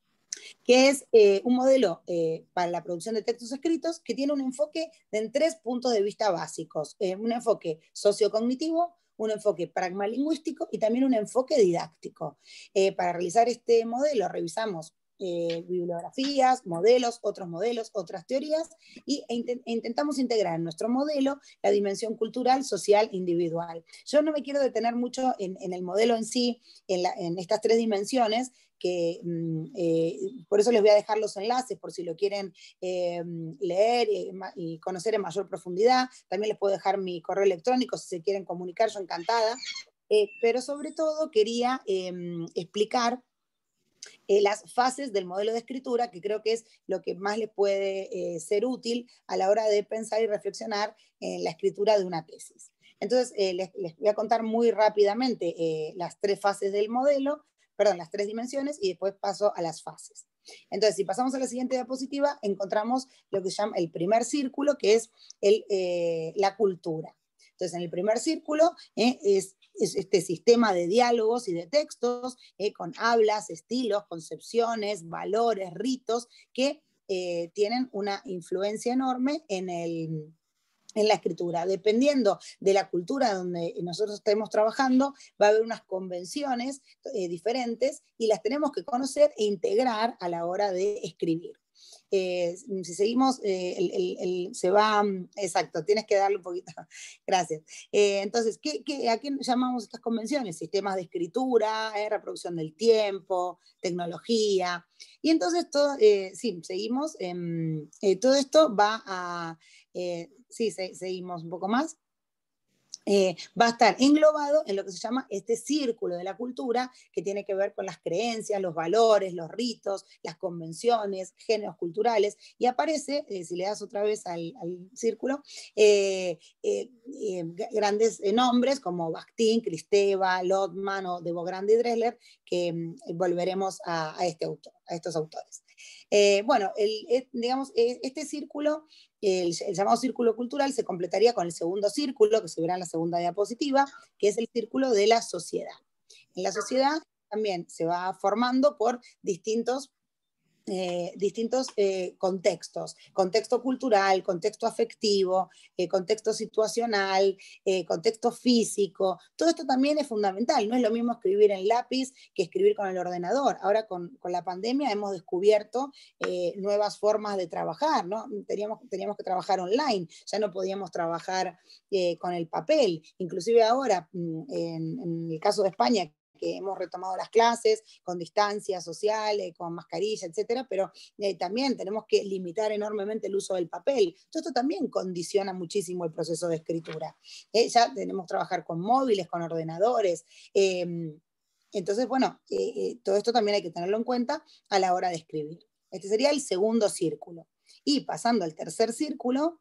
que es eh, un modelo eh, para la producción de textos escritos que tiene un enfoque de, en tres puntos de vista básicos. Eh, un enfoque sociocognitivo, un enfoque pragmalingüístico y también un enfoque didáctico. Eh, para realizar este modelo revisamos Eh, bibliografías, modelos, otros modelos, otras teorías, y e intent intentamos integrar en nuestro modelo la dimensión cultural, social, individual. Yo no me quiero detener mucho en, en el modelo en sí, en, la, en estas tres dimensiones, que eh, por eso les voy a dejar los enlaces por si lo quieren eh, leer y, y conocer en mayor profundidad. También les puedo dejar mi correo electrónico si se quieren comunicar, yo encantada. Eh, pero sobre todo quería eh, explicar Eh, las fases del modelo de escritura, que creo que es lo que más les puede eh, ser útil a la hora de pensar y reflexionar en la escritura de una tesis. Entonces, eh, les, les voy a contar muy rápidamente eh, las tres fases del modelo, perdón, las tres dimensiones, y después paso a las fases. Entonces, si pasamos a la siguiente diapositiva, encontramos lo que se llama el primer círculo, que es el, eh, la cultura. Entonces, en el primer círculo eh, es es este sistema de diálogos y de textos eh, con hablas, estilos, concepciones, valores, ritos que eh, tienen una influencia enorme en, el, en la escritura. Dependiendo de la cultura donde nosotros estemos trabajando, va a haber unas convenciones eh, diferentes y las tenemos que conocer e integrar a la hora de escribir. Eh, si seguimos, eh, el, el, el, se va, exacto, tienes que darle un poquito, gracias. Eh, entonces, ¿qué, qué, ¿a qué llamamos estas convenciones? Sistemas de escritura, eh, reproducción del tiempo, tecnología, y entonces, todo, eh, sí, seguimos, eh, todo esto va a, eh, sí, se, seguimos un poco más. Eh, va a estar englobado en lo que se llama este círculo de la cultura, que tiene que ver con las creencias, los valores, los ritos, las convenciones, géneros culturales, y aparece, eh, si le das otra vez al, al círculo, eh, eh, eh, grandes nombres como Bakhtin, Kristeva, Lotman o de Bogrand y Dressler, que eh, volveremos a, a, este autor, a estos autores. Eh, bueno, el, el, digamos, este círculo, el, el llamado círculo cultural, se completaría con el segundo círculo, que se verá en la segunda diapositiva, que es el círculo de la sociedad. En la sociedad también se va formando por distintos Eh, distintos eh, contextos, contexto cultural, contexto afectivo, eh, contexto situacional, eh, contexto físico. Todo esto también es fundamental. No es lo mismo escribir en lápiz que escribir con el ordenador. Ahora con, con la pandemia hemos descubierto eh, nuevas formas de trabajar, ¿no? Teníamos, teníamos que trabajar online, ya no podíamos trabajar eh, con el papel. Inclusive ahora, en, en el caso de España, que hemos retomado las clases con distancia social, eh, con mascarilla, etcétera, pero eh, también tenemos que limitar enormemente el uso del papel. Todo esto también condiciona muchísimo el proceso de escritura. Eh, ya tenemos que trabajar con móviles, con ordenadores. Eh, entonces, bueno, eh, eh, todo esto también hay que tenerlo en cuenta a la hora de escribir. Este sería el segundo círculo. Y pasando al tercer círculo,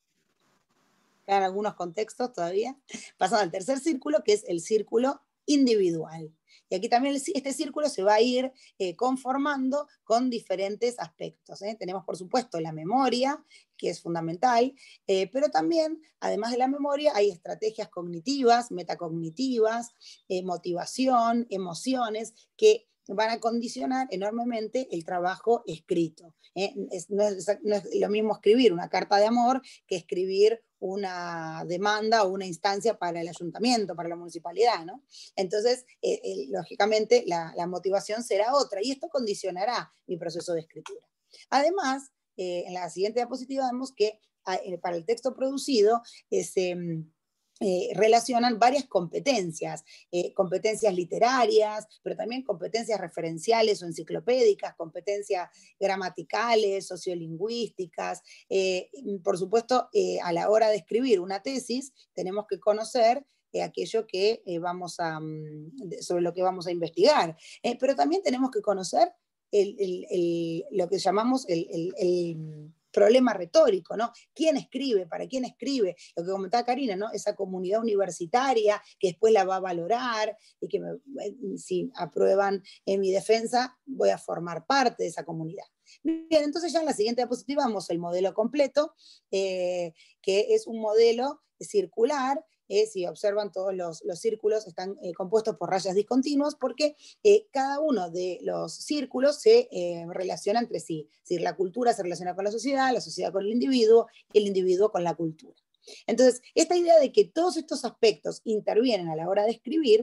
en algunos contextos todavía, pasando al tercer círculo, que es el círculo individual. Y aquí también este círculo se va a ir eh, conformando con diferentes aspectos. ¿eh? Tenemos, por supuesto, la memoria, que es fundamental, eh, pero también, además de la memoria, hay estrategias cognitivas, metacognitivas, eh, motivación, emociones, que van a condicionar enormemente el trabajo escrito. ¿eh? Es, no, es, no es lo mismo escribir una carta de amor que escribir una demanda o una instancia para el ayuntamiento, para la municipalidad, ¿no? Entonces, eh, eh, lógicamente, la, la motivación será otra y esto condicionará mi proceso de escritura. Además, eh, en la siguiente diapositiva vemos que eh, para el texto producido eh, se eh, relacionan varias competencias, eh, competencias literarias, pero también competencias referenciales o enciclopédicas, competencias gramaticales, sociolingüísticas. Eh, por supuesto, eh, a la hora de escribir una tesis, tenemos que conocer eh, aquello que eh, vamos a, sobre lo que vamos a investigar. Eh, pero también tenemos que conocer el, el, el, lo que llamamos el, el, el problema retórico, ¿no? ¿Quién escribe? ¿Para quién escribe? Lo que comentaba Karina, ¿no? Esa comunidad universitaria que después la va a valorar y que me, si aprueban en mi defensa, voy a formar parte de esa comunidad. Bien, entonces ya en la siguiente diapositiva vamos el modelo completo, eh, que es un modelo circular. Eh, si observan, todos los, los círculos están eh, compuestos por rayas discontinuas porque eh, cada uno de los círculos se eh, relaciona entre sí. Es decir, la cultura se relaciona con la sociedad, la sociedad con el individuo y el individuo con la cultura. Entonces, esta idea de que todos estos aspectos intervienen a la hora de escribir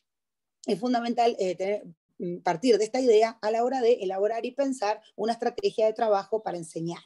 es fundamental eh, tener, partir de esta idea a la hora de elaborar y pensar una estrategia de trabajo para enseñar.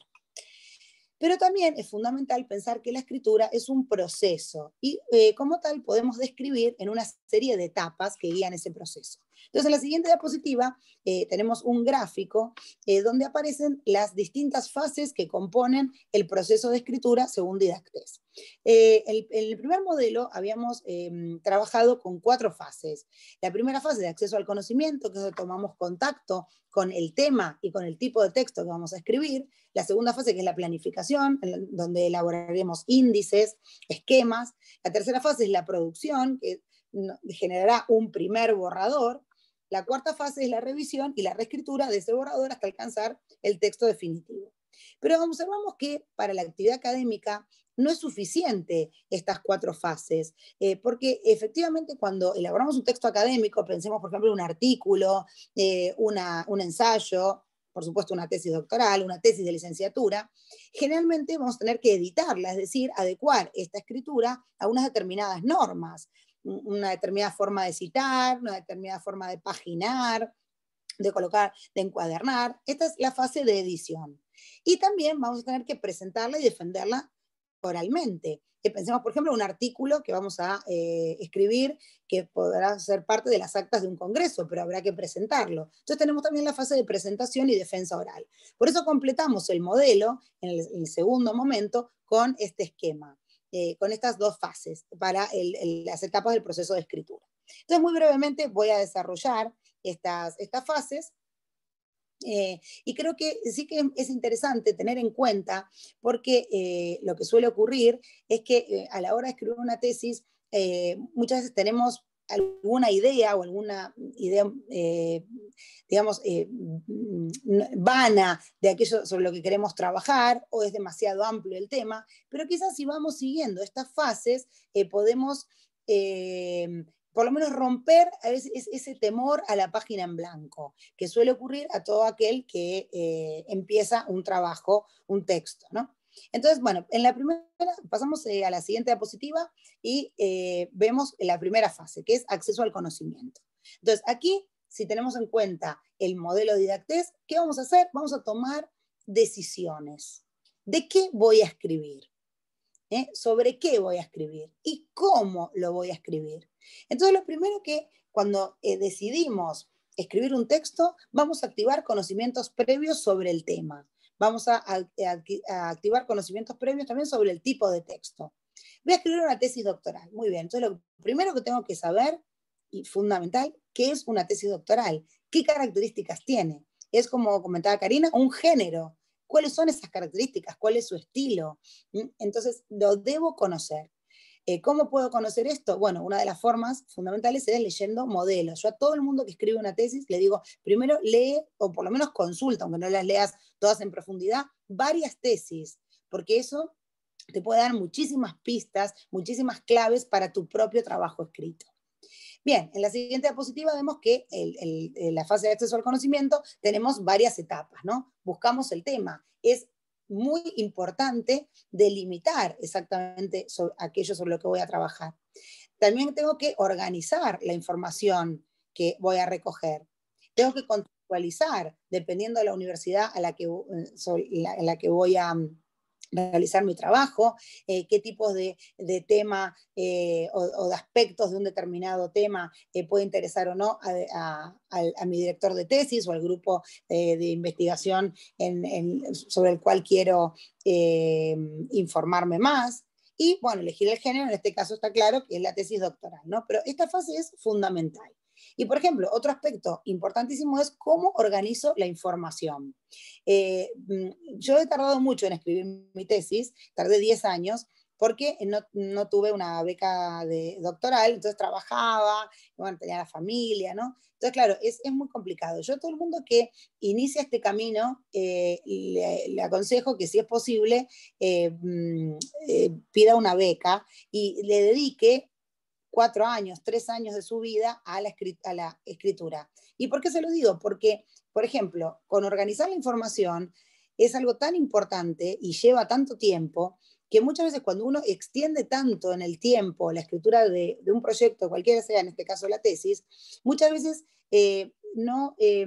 Pero también es fundamental pensar que la escritura es un proceso y eh, como tal podemos describir en una serie de etapas que guían ese proceso. Entonces, en la siguiente diapositiva eh, tenemos un gráfico eh, donde aparecen las distintas fases que componen el proceso de escritura según Didactés. Eh, el, el primer modelo habíamos eh, trabajado con cuatro fases. La primera fase de acceso al conocimiento, que es donde tomamos contacto con el tema y con el tipo de texto que vamos a escribir. La segunda fase, que es la planificación, donde elaboraremos índices, esquemas. La tercera fase es la producción, que generará un primer borrador. La cuarta fase es la revisión y la reescritura de ese borrador hasta alcanzar el texto definitivo. Pero observamos que para la actividad académica no es suficiente estas cuatro fases, eh, porque efectivamente cuando elaboramos un texto académico, pensemos por ejemplo en un artículo, eh, una, un ensayo, por supuesto una tesis doctoral, una tesis de licenciatura, generalmente vamos a tener que editarla, es decir, adecuar esta escritura a unas determinadas normas, una determinada forma de citar, una determinada forma de paginar, de colocar, de encuadernar. Esta es la fase de edición. Y también vamos a tener que presentarla y defenderla oralmente. Que pensemos, por ejemplo, un artículo que vamos a eh, escribir que podrá ser parte de las actas de un congreso, pero habrá que presentarlo. Entonces tenemos también la fase de presentación y defensa oral. Por eso completamos el modelo en el, en el segundo momento con este esquema. eh, con estas dos fases para el, el, las etapas del proceso de escritura. Entonces, muy brevemente voy a desarrollar estas, estas fases. Eh, y creo que sí que es interesante tener en cuenta, porque eh, lo que suele ocurrir es que eh, a la hora de escribir una tesis, eh, muchas veces tenemos alguna idea o alguna idea, eh, digamos, eh, vana de aquello sobre lo que queremos trabajar, o es demasiado amplio el tema, pero quizás si vamos siguiendo estas fases, eh, podemos... Eh, por lo menos romper ese, ese temor a la página en blanco, que suele ocurrir a todo aquel que eh, empieza un trabajo, un texto, ¿no? Entonces, bueno, en la primera, pasamos eh, a la siguiente diapositiva y eh, vemos la primera fase, que es acceso al conocimiento. Entonces, aquí, si tenemos en cuenta el modelo Didactés, ¿qué vamos a hacer? Vamos a tomar decisiones. ¿De qué voy a escribir? ¿Eh? ¿Sobre qué voy a escribir? ¿Y cómo lo voy a escribir? Entonces, lo primero que cuando eh, decidimos escribir un texto, vamos a activar conocimientos previos sobre el tema. Vamos a, a, a activar conocimientos previos también sobre el tipo de texto. Voy a escribir una tesis doctoral. Muy bien. Entonces, lo primero que tengo que saber, y fundamental, ¿qué es una tesis doctoral? ¿Qué características tiene? Es, como comentaba Karina, un género. ¿Cuáles son esas características? ¿Cuál es su estilo? Entonces, lo debo conocer. Eh, ¿Cómo puedo conocer esto? Bueno, una de las formas fundamentales es leyendo modelos. Yo a todo el mundo que escribe una tesis le digo, primero lee, o por lo menos consulta, aunque no las leas todas en profundidad, varias tesis, porque eso te puede dar muchísimas pistas, muchísimas claves para tu propio trabajo escrito. Bien, en la siguiente diapositiva vemos que el, el, en la fase de acceso al conocimiento tenemos varias etapas, ¿no? Buscamos el tema. Es muy importante delimitar exactamente sobre aquello sobre lo que voy a trabajar. También tengo que organizar la información que voy a recoger. Tengo que contextualizar, dependiendo de la universidad a la que, en la que voy a realizar mi trabajo, eh, qué tipos de, de tema eh, o, o de aspectos de un determinado tema eh, puede interesar o no a, a, a, a mi director de tesis o al grupo eh, de investigación en, en, sobre el cual quiero eh, informarme más. Y bueno, elegir el género, en este caso está claro que es la tesis doctoral, ¿no? Pero esta fase es fundamental. Y, por ejemplo, otro aspecto importantísimo es cómo organizo la información. Eh, yo he tardado mucho en escribir mi tesis, tardé diez años, porque no, no tuve una beca de doctoral, entonces trabajaba, bueno, tenía la familia, ¿no? Entonces, claro, es, es muy complicado. Yo a todo el mundo que inicia este camino, eh, le, le aconsejo que si es posible, eh, eh, pida una beca y le dedique cuatro años, tres años de su vida a la, a la escritura. ¿Y por qué se lo digo? Porque, por ejemplo, con organizar la información es algo tan importante y lleva tanto tiempo que muchas veces cuando uno extiende tanto en el tiempo la escritura de, de un proyecto, cualquiera sea, en este caso la tesis, muchas veces eh, no, eh,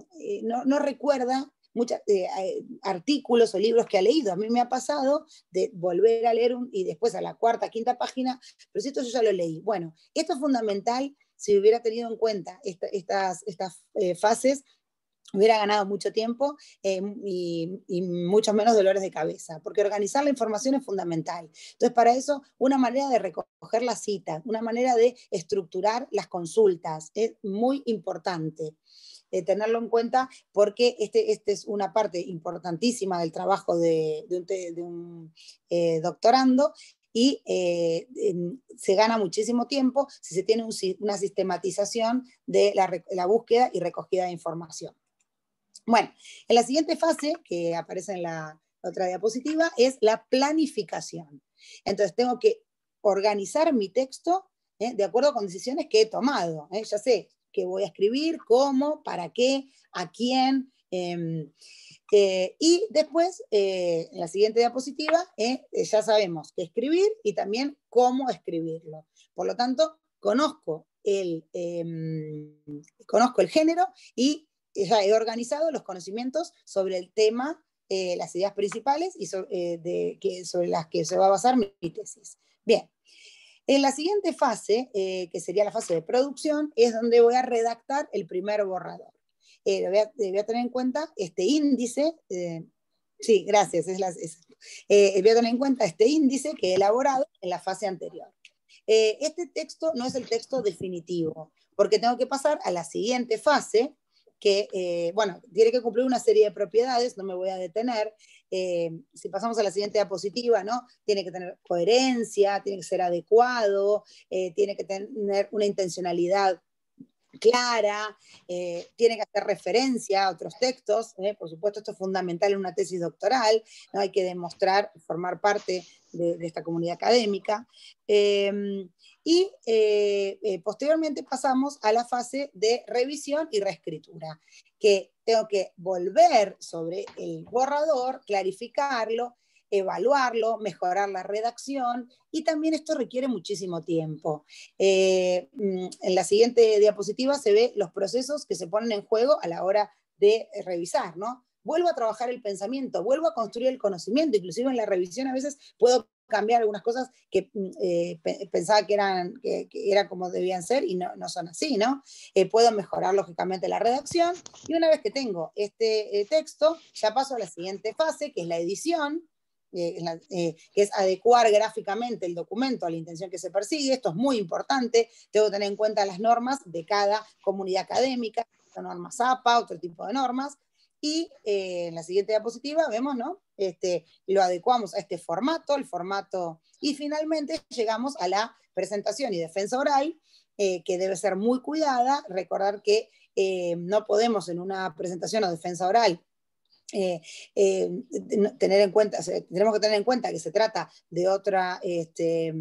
no, no recuerda muchos eh, artículos o libros que ha leído. A mí me ha pasado de volver a leer un, y después a la cuarta, quinta página, pero si esto yo ya lo leí. Bueno, esto es fundamental. Si hubiera tenido en cuenta esta, estas, estas eh, fases, hubiera ganado mucho tiempo eh, y, y muchos menos dolores de cabeza, porque organizar la información es fundamental. Entonces, para eso, una manera de recoger las citas, una manera de estructurar las consultas, es muy importante. Eh, tenerlo en cuenta porque este, este es una parte importantísima del trabajo de, de un, de un eh, doctorando y eh, se gana muchísimo tiempo si se tiene un, una sistematización de la, la búsqueda y recogida de información. Bueno, en la siguiente fase, que aparece en la otra diapositiva, es la planificación. Entonces tengo que organizar mi texto ¿eh? de acuerdo con decisiones que he tomado. ¿eh? Ya sé qué voy a escribir, cómo, para qué, a quién. Eh, eh, y después, eh, en la siguiente diapositiva, eh, ya sabemos qué escribir y también cómo escribirlo. Por lo tanto, conozco el, eh, conozco el género y ya he organizado los conocimientos sobre el tema, eh, las ideas principales y sobre, eh, de, que, sobre las que se va a basar mi, mi tesis. Bien, en la siguiente fase, eh, que sería la fase de producción, es donde voy a redactar el primer borrador. Eh, voy, a, voy a tener en cuenta este índice, eh, Sí, gracias. Es la, es, eh, voy a tener en cuenta este índice que he elaborado en la fase anterior. Eh, este texto no es el texto definitivo, porque tengo que pasar a la siguiente fase, que, eh, bueno, tiene que cumplir una serie de propiedades, no me voy a detener. Eh, si pasamos a la siguiente diapositiva, ¿no? Tiene que tener coherencia, tiene que ser adecuado, eh, tiene que tener una intencionalidad clara, eh, tiene que hacer referencia a otros textos, eh, por supuesto esto es fundamental en una tesis doctoral, ¿no? Hay que demostrar, formar parte de, de esta comunidad académica, eh, y eh, eh, posteriormente pasamos a la fase de revisión y reescritura, que tengo que volver sobre el borrador, clarificarlo, evaluarlo, mejorar la redacción, y también esto requiere muchísimo tiempo. Eh, en la siguiente diapositiva se ve los procesos que se ponen en juego a la hora de revisar, ¿no? Vuelvo a trabajar el pensamiento, vuelvo a construir el conocimiento, inclusive en la revisión a veces puedo cambiar algunas cosas que eh, pensaba que eran, que, que eran como debían ser y no, no son así, ¿no? Eh, puedo mejorar lógicamente la redacción, y una vez que tengo este eh, texto, ya paso a la siguiente fase, que es la edición, Eh, la, eh, que es adecuar gráficamente el documento a la intención que se persigue. Esto es muy importante, tengo que tener en cuenta las normas de cada comunidad académica, normas A P A, otro tipo de normas, y eh, en la siguiente diapositiva vemos, ¿no? Este, lo adecuamos a este formato, el formato, y finalmente llegamos a la presentación y defensa oral, eh, que debe ser muy cuidada. Recordar que eh, no podemos en una presentación o defensa oral Eh, eh, tener en cuenta, tenemos que tener en cuenta que se trata de otra, este,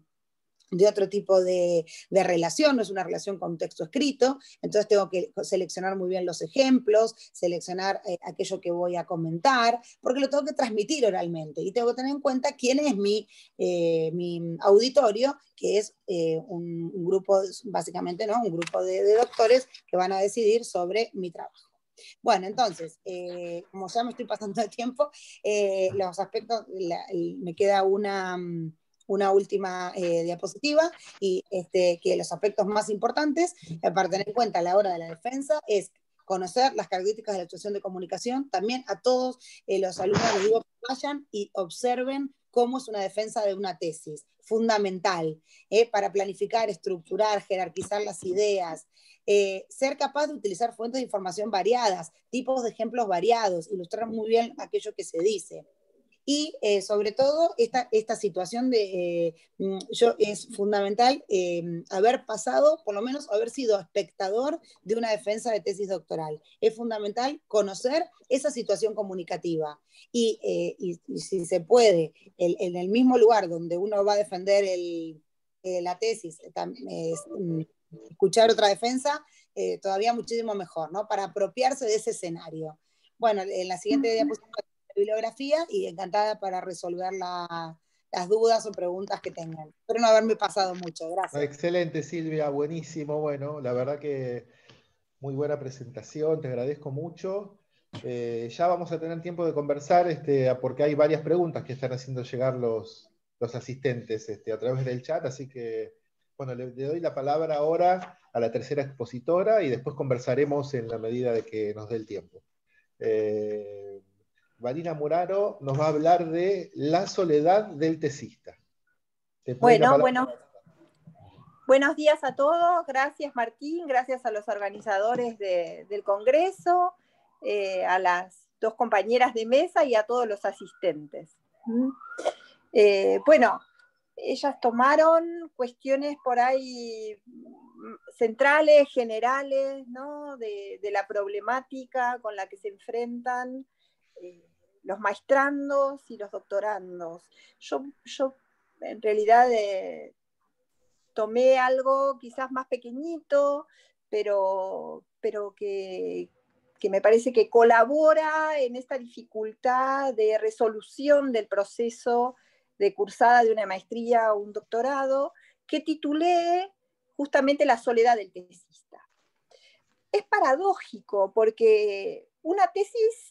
de otro tipo de, de relación, no es una relación con un texto escrito, entonces tengo que seleccionar muy bien los ejemplos, seleccionar eh, aquello que voy a comentar, porque lo tengo que transmitir oralmente, y tengo que tener en cuenta quién es mi, eh, mi auditorio, que es eh, un, un grupo, básicamente, ¿no? Un grupo de, de doctores que van a decidir sobre mi trabajo. Bueno, entonces, eh, como ya me estoy pasando de tiempo, eh, los aspectos, la, me queda una, una última eh, diapositiva, y este, que los aspectos más importantes eh, para tener en cuenta a la hora de la defensa es conocer las características de la actuación de comunicación. También a todos eh, los alumnos les digo que vayan y observen cómo es una defensa de una tesis, fundamental, eh, para planificar, estructurar, jerarquizar las ideas, eh, ser capaz de utilizar fuentes de información variadas, tipos de ejemplos variados, ilustrar muy bien aquello que se dice. Y eh, sobre todo esta, esta situación de, eh, yo, es fundamental eh, haber pasado, por lo menos haber sido espectador de una defensa de tesis doctoral. Es fundamental conocer esa situación comunicativa. Y, eh, y, y si se puede, el, en el mismo lugar donde uno va a defender el, eh, la tesis, eh, escuchar otra defensa, eh, todavía muchísimo mejor, ¿no? Para apropiarse de ese escenario. Bueno, en la siguiente diapositiva, bibliografía, y encantada para resolver la, las dudas o preguntas que tengan. Espero no haberme pasado mucho. Gracias. Excelente, Silvia, buenísimo. Bueno, la verdad que muy buena presentación, te agradezco mucho. Eh, ya vamos a tener tiempo de conversar, este, porque hay varias preguntas que están haciendo llegar los, los asistentes este, a través del chat, así que, bueno, le, le doy la palabra ahora a la tercera expositora y después conversaremos en la medida de que nos dé el tiempo. Eh, Vanina Muraro nos va a hablar de la soledad del tesista. Bueno, bueno, buenos días a todos. Gracias, Martín. Gracias a los organizadores de, del Congreso, eh, a las dos compañeras de mesa y a todos los asistentes. Eh, bueno, ellas tomaron cuestiones por ahí centrales, generales, ¿no? de, de la problemática con la que se enfrentan eh, los maestrandos y los doctorandos. Yo, yo en realidad eh, tomé algo quizás más pequeñito, pero, pero que, que me parece que colabora en esta dificultad de resolución del proceso de cursada de una maestría o un doctorado, que titulé justamente La soledad del tesista. Es paradójico porque una tesis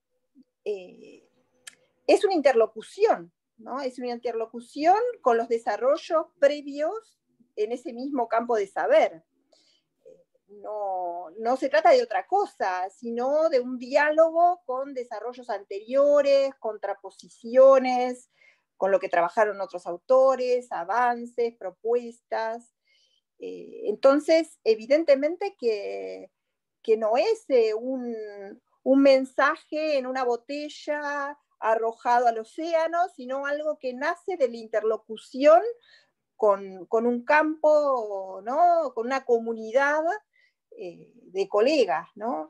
eh, es una interlocución, ¿no? Es una interlocución con los desarrollos previos en ese mismo campo de saber. no, no se trata de otra cosa, sino de un diálogo con desarrollos anteriores, contraposiciones, con lo que trabajaron otros autores, avances, propuestas. Eh, entonces, evidentemente que, que no es eh, un, un mensaje en una botella arrojado al océano, sino algo que nace de la interlocución con, con un campo, ¿no? Con una comunidad eh, de colegas, ¿no?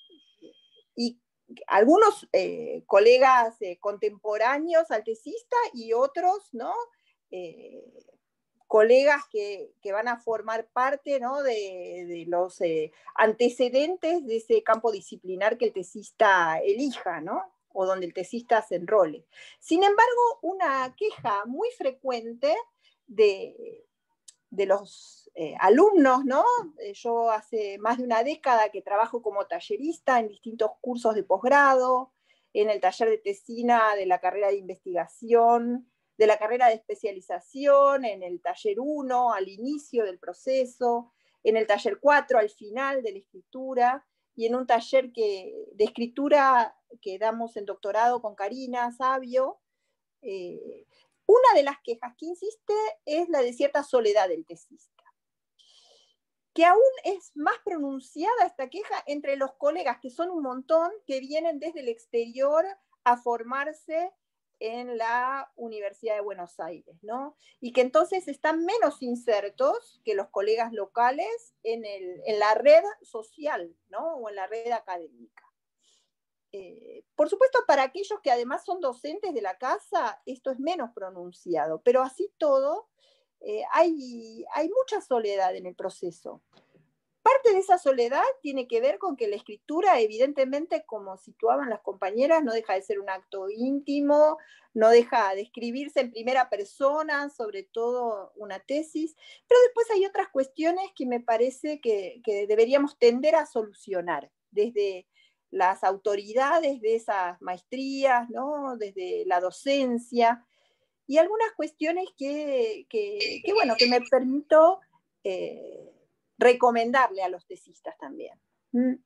Y algunos eh, colegas eh, contemporáneos al tesista y otros, ¿no? Eh, colegas que, que, van a formar parte, ¿no? de, de los eh, antecedentes de ese campo disciplinar que el tesista elija, ¿no? O donde el tesista se enrole. Sin embargo, una queja muy frecuente de, de los eh, alumnos, ¿no? Yo hace más de una década que trabajo como tallerista en distintos cursos de posgrado, en el taller de tesina de la carrera de investigación, de la carrera de especialización, en el taller uno al inicio del proceso, en el taller cuatro al final de la escritura, y en un taller que, de escritura que damos en doctorado con Karina Sabio. Eh, una de las quejas que insiste es la de cierta soledad del tesista, que aún es más pronunciada esta queja entre los colegas, que son un montón, que vienen desde el exterior a formarse en la Universidad de Buenos Aires, ¿no? Y que entonces están menos insertos que los colegas locales en, el, en la red social, ¿no? O en la red académica. Eh, por supuesto, para aquellos que además son docentes de la casa, esto es menos pronunciado, pero así todo, eh, hay, hay mucha soledad en el proceso. Parte de esa soledad tiene que ver con que la escritura, evidentemente, como situaban las compañeras, no deja de ser un acto íntimo, no deja de escribirse en primera persona, sobre todo una tesis, pero después hay otras cuestiones que me parece que, que deberíamos tender a solucionar desde las autoridades de esas maestrías, ¿no? Desde la docencia, y algunas cuestiones que, que, que bueno, que me permito eh, recomendarle a los tesistas también. ¿Mm?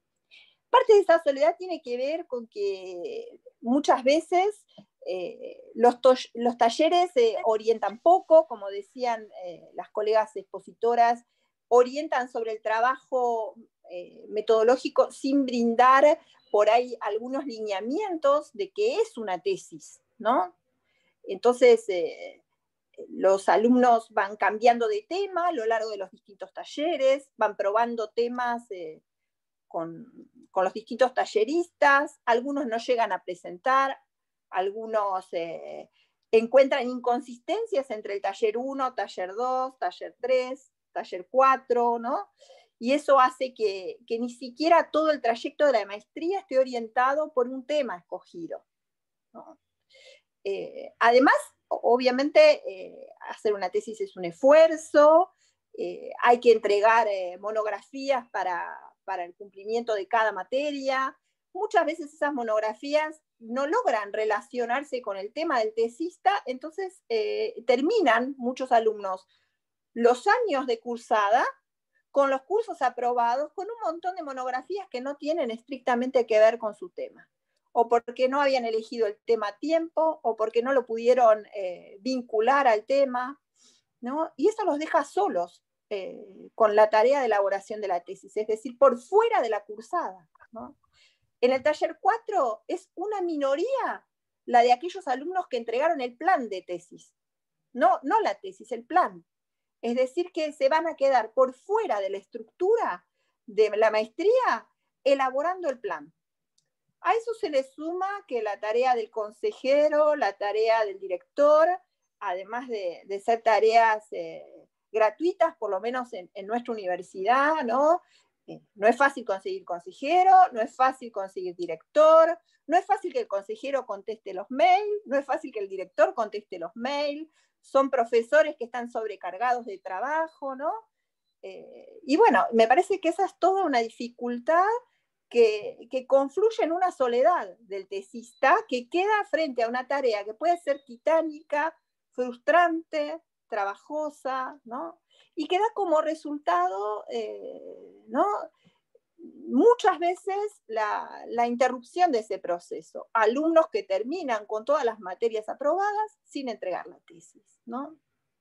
Parte de esa soledad tiene que ver con que muchas veces eh, los, los talleres eh, orientan poco, como decían eh, las colegas expositoras, orientan sobre el trabajo eh, metodológico sin brindar por ahí algunos lineamientos de qué es una tesis, ¿no? Entonces, eh, los alumnos van cambiando de tema a lo largo de los distintos talleres, van probando temas eh, con, con los distintos talleristas, algunos no llegan a presentar, algunos eh, encuentran inconsistencias entre el taller uno, taller dos, taller tres, taller cuatro, ¿no? Y eso hace que, que ni siquiera todo el trayecto de la maestría esté orientado por un tema escogido, ¿no? Eh, además, obviamente, eh, hacer una tesis es un esfuerzo, eh, hay que entregar eh, monografías para, para el cumplimiento de cada materia. Muchas veces esas monografías no logran relacionarse con el tema del tesista, entonces eh, terminan muchos alumnos los años de cursada con los cursos aprobados, con un montón de monografías que no tienen estrictamente que ver con su tema, o porque no habían elegido el tema a tiempo, o porque no lo pudieron eh, vincular al tema, ¿no? Y eso los deja solos eh, con la tarea de elaboración de la tesis, es decir, por fuera de la cursada, ¿no? En el taller cuatro es una minoría la de aquellos alumnos que entregaron el plan de tesis, no, no la tesis, el plan. Es decir, que se van a quedar por fuera de la estructura de la maestría elaborando el plan. A eso se le suma que la tarea del consejero, la tarea del director, además de, de ser tareas eh, gratuitas, por lo menos en, en nuestra universidad, ¿no? Eh, no es fácil conseguir consejero, no es fácil conseguir director, no es fácil que el consejero conteste los mails, no es fácil que el director conteste los mails, son profesores que están sobrecargados de trabajo, ¿no? Eh, y bueno, me parece que esa es toda una dificultad que, que confluye en una soledad del tesista que queda frente a una tarea que puede ser titánica, frustrante, trabajosa, ¿no? Y que da como resultado, eh, ¿no? muchas veces la, la interrupción de ese proceso. Alumnos que terminan con todas las materias aprobadas sin entregar la tesis, ¿no?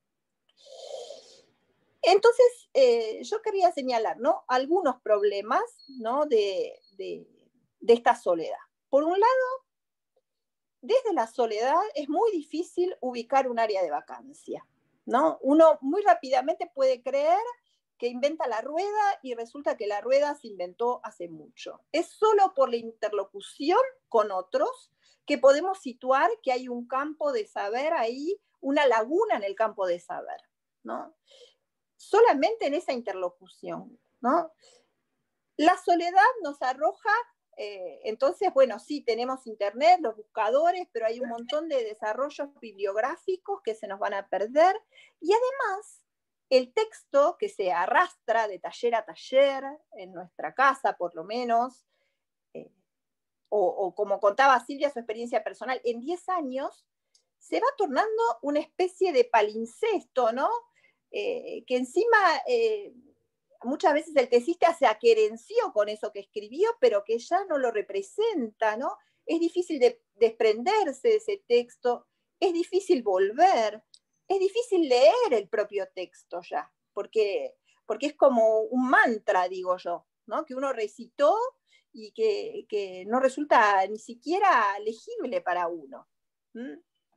Entonces, eh, yo quería señalar, ¿no? algunos problemas, ¿no? de, de, de esta soledad. Por un lado, desde la soledad es muy difícil ubicar un área de vacancia, ¿no? Uno muy rápidamente puede creer que inventa la rueda y resulta que la rueda se inventó hace mucho. Es solo por la interlocución con otros que podemos situar que hay un campo de saber ahí, una laguna en el campo de saber, ¿no? Solamente en esa interlocución, ¿no? La soledad nos arroja, eh, entonces, bueno, sí, tenemos internet, los buscadores, pero hay un montón de desarrollos bibliográficos que se nos van a perder, y además el texto que se arrastra de taller a taller, en nuestra casa por lo menos, eh, o, o como contaba Silvia, su experiencia personal, en diez años se va tornando una especie de palincesto, ¿no? Eh, que encima eh, muchas veces el tesista se aquerenció con eso que escribió, pero que ya no lo representa, ¿no? Es difícil de, desprenderse de ese texto, es difícil volver, es difícil leer el propio texto ya, porque, porque es como un mantra, digo yo, ¿no? Que uno recitó y que, que no resulta ni siquiera legible para uno. ¿Mm?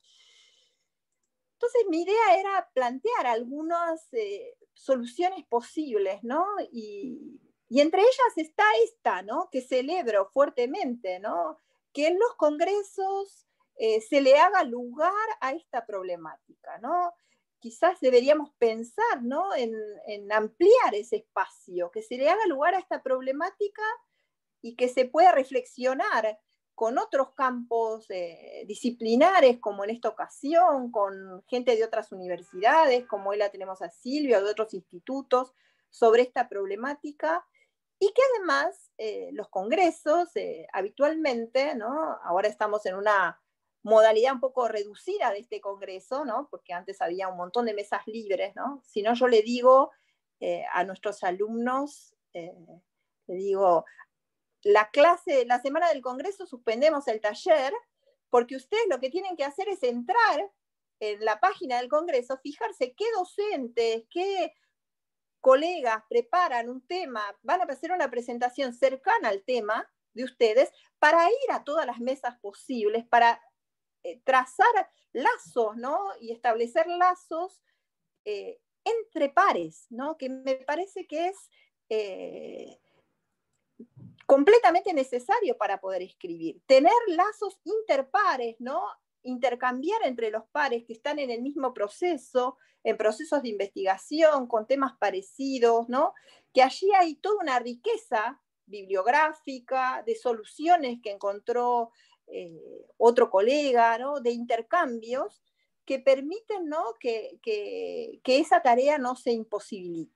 Entonces mi idea era plantear algunas eh, soluciones posibles, ¿no? Y, y entre ellas está esta, ¿no? Que celebro fuertemente, ¿no? Que en los congresos eh, se le haga lugar a esta problemática, ¿no? Quizás deberíamos pensar, ¿no? en, en ampliar ese espacio, que se le haga lugar a esta problemática y que se pueda reflexionar con otros campos eh, disciplinares, como en esta ocasión, con gente de otras universidades, como hoy la tenemos a Silvia, o de otros institutos, sobre esta problemática, y que además eh, los congresos eh, habitualmente, ¿no? Ahora estamos en una modalidad un poco reducida de este congreso, ¿no? Porque antes había un montón de mesas libres, ¿no? Si no, yo le digo eh, a nuestros alumnos, eh, le digo, la clase, la semana del congreso suspendemos el taller, porque ustedes lo que tienen que hacer es entrar en la página del congreso, fijarse qué docentes, qué colegas preparan un tema, van a hacer una presentación cercana al tema de ustedes, para ir a todas las mesas posibles, para eh, trazar lazos, ¿no? Y establecer lazos eh, entre pares, ¿no? Que me parece que es eh, completamente necesario para poder escribir. Tener lazos interpares, ¿no? Intercambiar entre los pares que están en el mismo proceso, en procesos de investigación, con temas parecidos, ¿no? Que allí hay toda una riqueza bibliográfica, de soluciones que encontró eh, otro colega, ¿no? De intercambios que permiten, ¿no? que, que, que esa tarea no se imposibilite.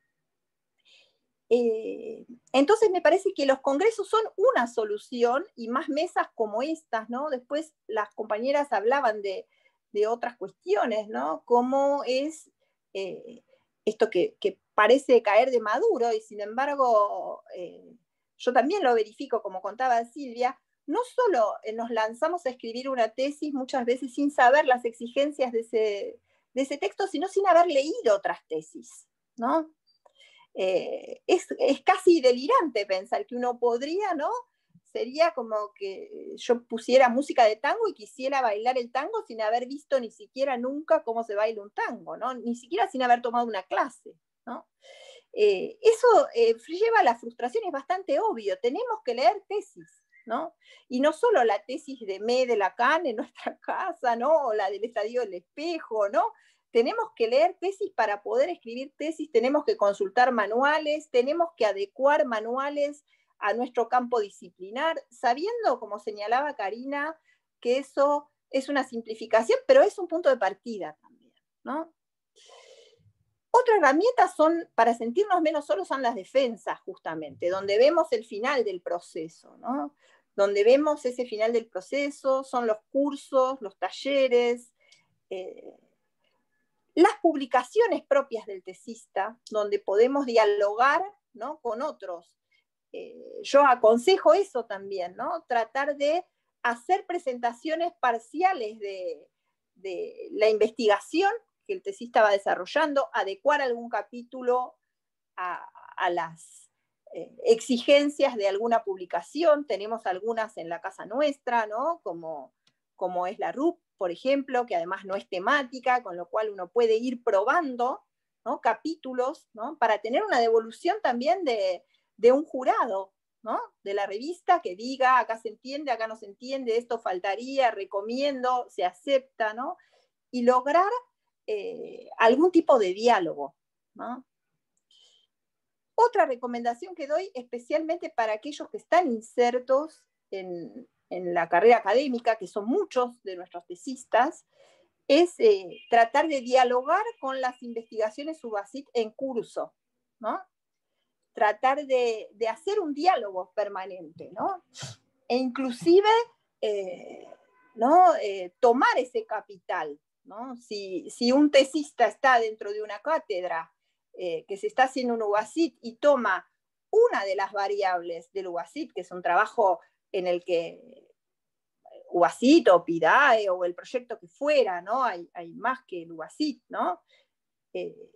Eh, entonces me parece que los congresos son una solución y más mesas como estas, ¿no? Después las compañeras hablaban de, de otras cuestiones, ¿no? Cómo es eh, esto que, que parece caer de maduro y sin embargo eh, yo también lo verifico, como contaba Silvia, no solo nos lanzamos a escribir una tesis muchas veces sin saber las exigencias de ese, de ese texto, sino sin haber leído otras tesis, ¿no? Eh, es, es casi delirante pensar que uno podría, ¿no? Sería como que yo pusiera música de tango y quisiera bailar el tango sin haber visto ni siquiera nunca cómo se baila un tango, ¿no? Ni siquiera sin haber tomado una clase, ¿no? Eh, eso eh, lleva a la frustración, es bastante obvio, tenemos que leer tesis, ¿no? Y no solo la tesis de Me de Lacan en nuestra casa, ¿no? O la del Estadio del Espejo, ¿no? Tenemos que leer tesis para poder escribir tesis, tenemos que consultar manuales, tenemos que adecuar manuales a nuestro campo disciplinar, sabiendo, como señalaba Karina, que eso es una simplificación, pero es un punto de partida también, ¿no? Otra herramienta son, para sentirnos menos solos, son las defensas, justamente, donde vemos el final del proceso, ¿no? Donde vemos ese final del proceso, son los cursos, los talleres, eh, las publicaciones propias del tesista, donde podemos dialogar, ¿no?, con otros. Eh, yo aconsejo eso también, ¿no? Tratar de hacer presentaciones parciales de, de la investigación que el tesista va desarrollando, adecuar algún capítulo a, a las eh, exigencias de alguna publicación. Tenemos algunas en la casa nuestra, ¿no?, como, como es la R U P, por ejemplo, que además no es temática, con lo cual uno puede ir probando, ¿no?, capítulos, ¿no?, para tener una devolución también de, de un jurado, ¿no?, de la revista, que diga, acá se entiende, acá no se entiende, esto faltaría, recomiendo, se acepta, ¿no?, y lograr eh, algún tipo de diálogo, ¿no? Otra recomendación que doy, especialmente para aquellos que están insertos en, en la carrera académica, que son muchos de nuestros tesistas, es eh, tratar de dialogar con las investigaciones SUBACIT en curso, ¿no? Tratar de, de hacer un diálogo permanente, ¿no? E inclusive eh, ¿no? eh, tomar ese capital, ¿no? Si, si un tesista está dentro de una cátedra eh, que se está haciendo un UBACIT y toma una de las variables del UBACIT, que es un trabajo en el que UBACIT o PIDAE o el proyecto que fuera, ¿no? Hay, hay más que el UBACIT, ¿no? Eh,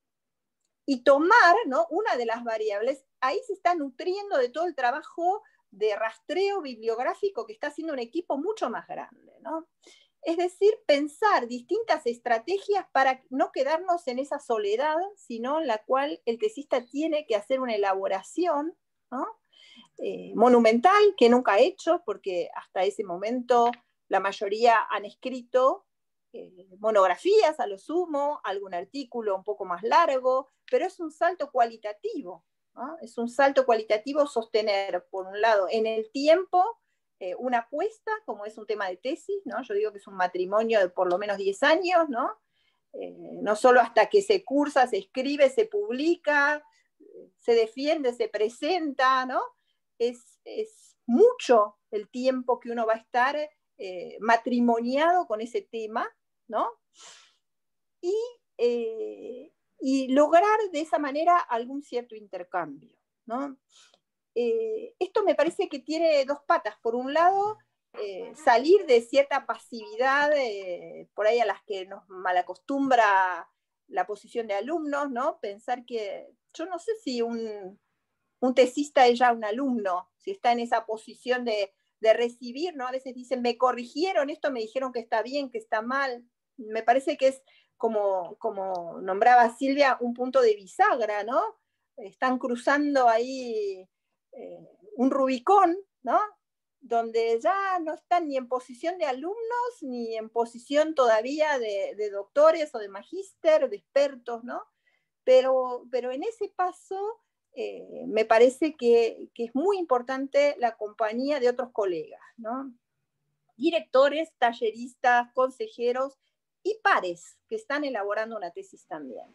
y tomar, ¿no?, una de las variables, ahí se está nutriendo de todo el trabajo de rastreo bibliográfico que está haciendo un equipo mucho más grande, ¿no? Es decir, pensar distintas estrategias para no quedarnos en esa soledad, sino en la cual el tesista tiene que hacer una elaboración, ¿no?, eh, monumental, que nunca ha hecho, porque hasta ese momento la mayoría han escrito eh, monografías a lo sumo, algún artículo un poco más largo, pero es un salto cualitativo, ¿no? Es un salto cualitativo sostener, por un lado, en el tiempo, eh, una apuesta, como es un tema de tesis, ¿no? Yo digo que es un matrimonio de por lo menos diez años, ¿no? Eh, no solo hasta que se cursa, se escribe, se publica, se defiende, se presenta, ¿no? Es, es mucho el tiempo que uno va a estar eh, matrimoniado con ese tema, ¿no? Y, eh, y lograr de esa manera algún cierto intercambio, ¿no? Eh, esto me parece que tiene dos patas. Por un lado, eh, salir de cierta pasividad, eh, por ahí a las que nos malacostumbra la posición de alumnos, ¿no? Pensar que, yo no sé si un, un tesista es ya un alumno, si está en esa posición de, de recibir, ¿no? A veces dicen, me corrigieron, esto me dijeron que está bien, que está mal. Me parece que es, como, como nombraba Silvia, un punto de bisagra, ¿no? Están cruzando ahí eh, un Rubicón, ¿no?, donde ya no están ni en posición de alumnos, ni en posición todavía de, de doctores o de magíster, de expertos, ¿no? Pero, pero en ese paso eh, me parece que, que es muy importante la compañía de otros colegas, ¿no? Directores, talleristas, consejeros y pares que están elaborando una tesis también.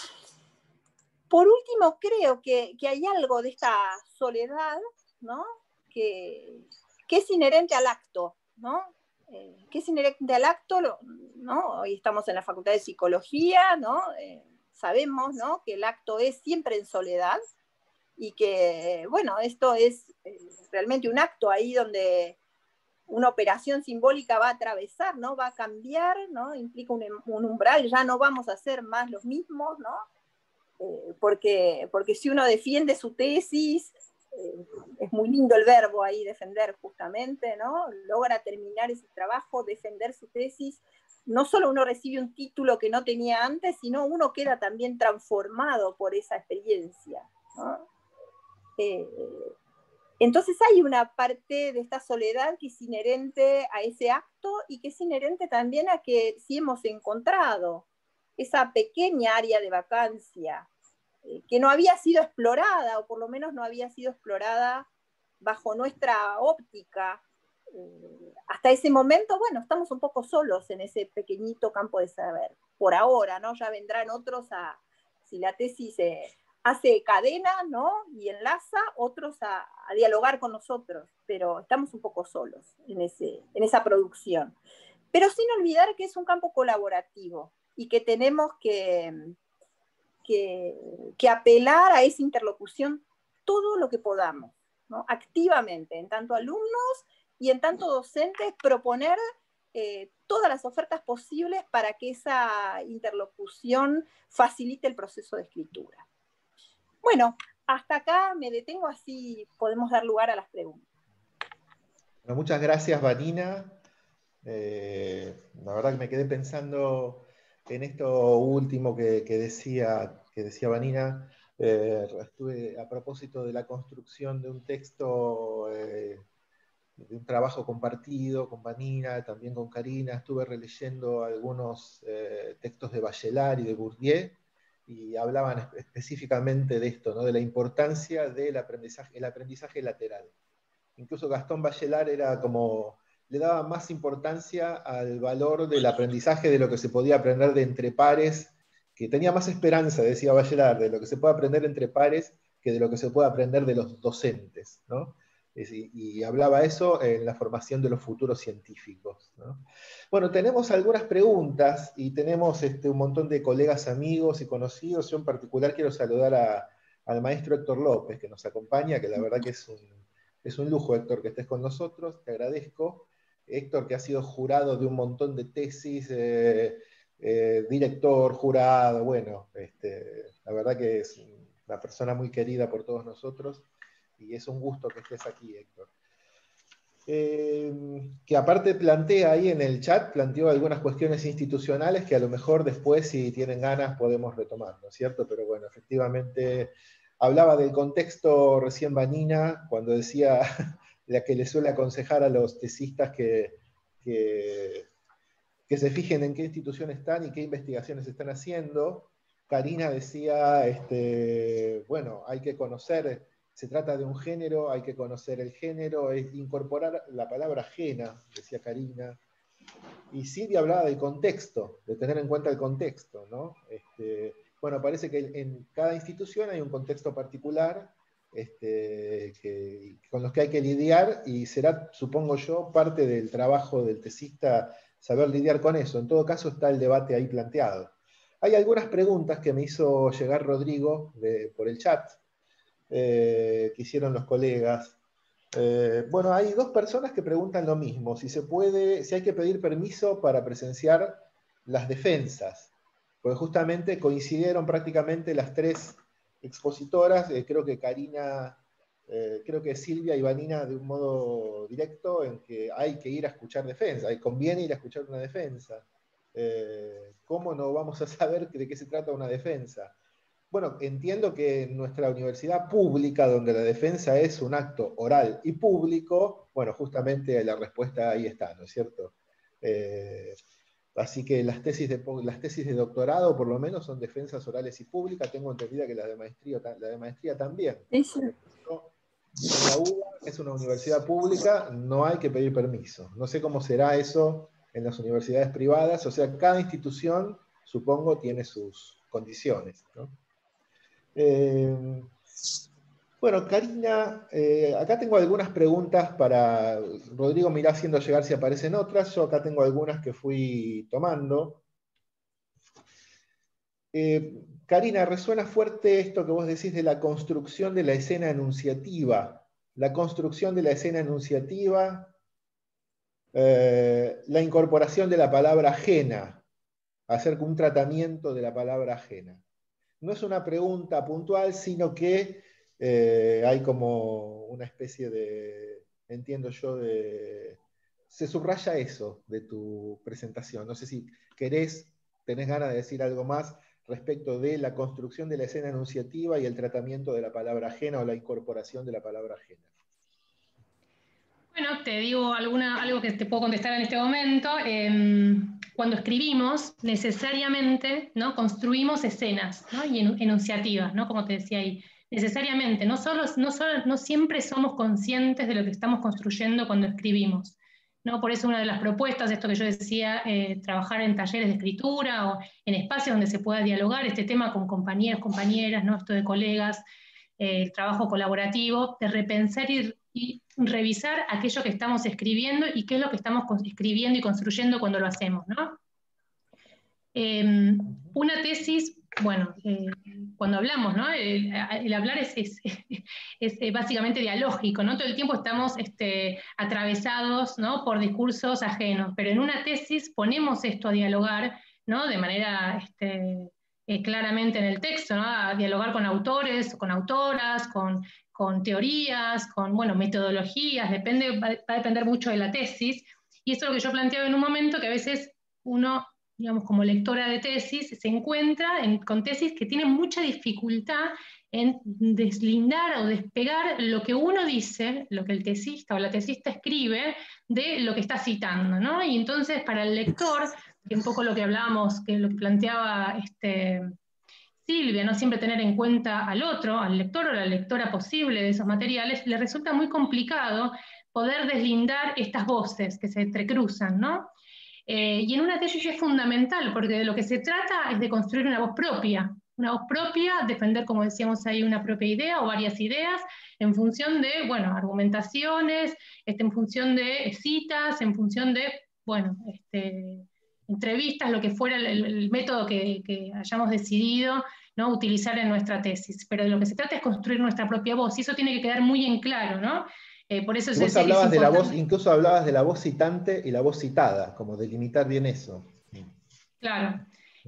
Por último, creo que, que hay algo de esta soledad, ¿no?, que, que es inherente al acto, ¿no? Eh, que es inherente al acto, ¿no? Hoy estamos en la Facultad de Psicología, ¿no? Eh, sabemos, ¿no?, que el acto es siempre en soledad y que, bueno, esto es eh, realmente un acto ahí donde una operación simbólica va a atravesar, ¿no?, va a cambiar, ¿no?, implica un, un umbral, ya no vamos a ser más los mismos, ¿no? Eh, porque, porque si uno defiende su tesis, eh, es muy lindo el verbo ahí, defender justamente, ¿no? Logra terminar ese trabajo, defender su tesis, no solo uno recibe un título que no tenía antes, sino uno queda también transformado por esa experiencia, ¿no? Eh, entonces hay una parte de esta soledad que es inherente a ese acto y que es inherente también a que si hemos encontrado esa pequeña área de vacancia eh, que no había sido explorada, o por lo menos no había sido explorada bajo nuestra óptica. Eh, hasta ese momento, bueno, estamos un poco solos en ese pequeñito campo de saber. Por ahora, ¿no? Ya vendrán otros a, si la tesis eh, hace cadena, ¿no?, y enlaza, otros a, a dialogar con nosotros, pero estamos un poco solos en, ese, en esa producción. Pero sin olvidar que es un campo colaborativo. y que tenemos que, que, que apelar a esa interlocución todo lo que podamos, ¿no? Activamente, en tanto alumnos y en tanto docentes, proponer eh, todas las ofertas posibles para que esa interlocución facilite el proceso de escritura. Bueno, hasta acá me detengo, así podemos dar lugar a las preguntas. Bueno, muchas gracias, Vanina. Eh, la verdad que me quedé pensando en esto último que, que, decía, que decía Vanina. Eh, estuve a propósito de la construcción de un texto, eh, de un trabajo compartido con Vanina, también con Karina. Estuve releyendo algunos eh, textos de Bachelard y de Bourdieu, y hablaban específicamente de esto, ¿no? De la importancia del aprendizaje, el aprendizaje lateral. Incluso Gastón Bachelard era como, le daba más importancia al valor del aprendizaje de lo que se podía aprender de entre pares, que tenía más esperanza, decía Bachelard, de lo que se puede aprender entre pares que de lo que se puede aprender de los docentes, ¿no? Y, y hablaba eso en la formación de los futuros científicos, ¿no? Bueno, tenemos algunas preguntas y tenemos este, un montón de colegas, amigos y conocidos. Yo en particular quiero saludar a, al maestro Héctor López, que nos acompaña, que la verdad que es un, es un lujo, Héctor, que estés con nosotros, te agradezco. Héctor, que ha sido jurado de un montón de tesis, eh, eh, director, jurado, bueno, este, la verdad que es una persona muy querida por todos nosotros, y es un gusto que estés aquí, Héctor. Eh, que aparte plantea ahí en el chat, planteó algunas cuestiones institucionales que a lo mejor después, si tienen ganas, podemos retomar, ¿no es cierto? Pero bueno, efectivamente, hablaba del contexto recién Vanina, cuando decía la que le suele aconsejar a los tesistas que, que, que se fijen en qué institución están y qué investigaciones están haciendo. Karina decía, este, bueno, hay que conocer, se trata de un género, hay que conocer el género, es incorporar la palabra ajena, decía Karina. Y Silvia hablaba del contexto, de tener en cuenta el contexto, ¿no? Este, bueno, parece que en cada institución hay un contexto particular, este, que, con los que hay que lidiar, y será, supongo yo, parte del trabajo del tesista saber lidiar con eso. En todo caso está el debate ahí planteado. Hay algunas preguntas que me hizo llegar Rodrigo de, por el chat, eh, que hicieron los colegas. Eh, bueno, hay dos personas que preguntan lo mismo, si se puede, si hay que pedir permiso para presenciar las defensas, porque justamente coincidieron prácticamente las tres expositoras, eh, creo que Karina, eh, creo que Silvia y Vanina de un modo directo, en que hay que ir a escuchar defensa, y conviene ir a escuchar una defensa. Eh, ¿Cómo no vamos a saber de qué se trata una defensa? Bueno, entiendo que en nuestra universidad pública, donde la defensa es un acto oral y público, bueno, justamente la respuesta ahí está, ¿no es cierto? Eh, así que las tesis, de, las tesis de doctorado, por lo menos, son defensas orales y públicas. Tengo entendida que la de maestría, la de maestría también. Eso. En la U B A es una universidad pública, no hay que pedir permiso. No sé cómo será eso en las universidades privadas, o sea, cada institución, supongo, tiene sus condiciones, ¿no? Eh, bueno, Karina, eh, acá tengo algunas preguntas para Rodrigo, mirá haciendo llegar si aparecen otras. Yo acá tengo algunas que fui tomando. Eh, Karina, resuena fuerte esto que vos decís de la construcción de la escena enunciativa. La construcción de la escena enunciativa, eh, la incorporación de la palabra ajena, hacer un tratamiento de la palabra ajena. No es una pregunta puntual, sino que eh, hay como una especie de, entiendo yo, de... Se subraya eso de tu presentación. No sé si querés, tenés ganas de decir algo más respecto de la construcción de la escena enunciativa y el tratamiento de la palabra ajena o la incorporación de la palabra ajena. Bueno, te digo alguna, algo que te puedo contestar en este momento. Eh, cuando escribimos, necesariamente, ¿no?, construimos escenas, ¿no?, y enunciativas, ¿no?, como te decía ahí. Necesariamente, no, solo, no, solo, no siempre somos conscientes de lo que estamos construyendo cuando escribimos, ¿no? Por eso una de las propuestas, esto que yo decía, eh, trabajar en talleres de escritura o en espacios donde se pueda dialogar este tema con compañeros, compañeras, ¿no?, esto de colegas, eh, el trabajo colaborativo, de repensar y, y revisar aquello que estamos escribiendo y qué es lo que estamos escribiendo y construyendo cuando lo hacemos, ¿no? Eh, una tesis, bueno, eh, cuando hablamos, ¿no? El, el hablar es, es, es básicamente dialógico, ¿no? Todo el tiempo estamos este, atravesados, ¿no? Por discursos ajenos, pero en una tesis ponemos esto a dialogar, ¿no? De manera este, eh, claramente en el texto, ¿no? A dialogar con autores, con autoras, con, con teorías, con, bueno, metodologías, depende, va, va a depender mucho de la tesis, y eso es lo que yo planteaba en un momento, que a veces uno, digamos, como lectora de tesis, se encuentra en, con tesis que tienen mucha dificultad en deslindar o despegar lo que uno dice, lo que el tesista o la tesista escribe, de lo que está citando, ¿no? Y entonces para el lector, que un poco lo que hablábamos, que lo que planteaba este, Silvia, no siempre tener en cuenta al otro, al lector o la lectora posible de esos materiales, le resulta muy complicado poder deslindar estas voces que se entrecruzan, ¿no? Eh, y en una tesis es fundamental, porque de lo que se trata es de construir una voz propia, una voz propia, defender, como decíamos ahí, una propia idea o varias ideas, en función de, bueno, argumentaciones, este, en función de citas, en función de, bueno, este, entrevistas, lo que fuera el, el método que, que hayamos decidido, ¿no? Utilizar en nuestra tesis. Pero de lo que se trata es construir nuestra propia voz, y eso tiene que quedar muy en claro, ¿no? Eh, por eso y se vos decía que es hablabas de la voz, importante. incluso hablabas de la voz citante y la voz citada, como delimitar bien eso. Claro.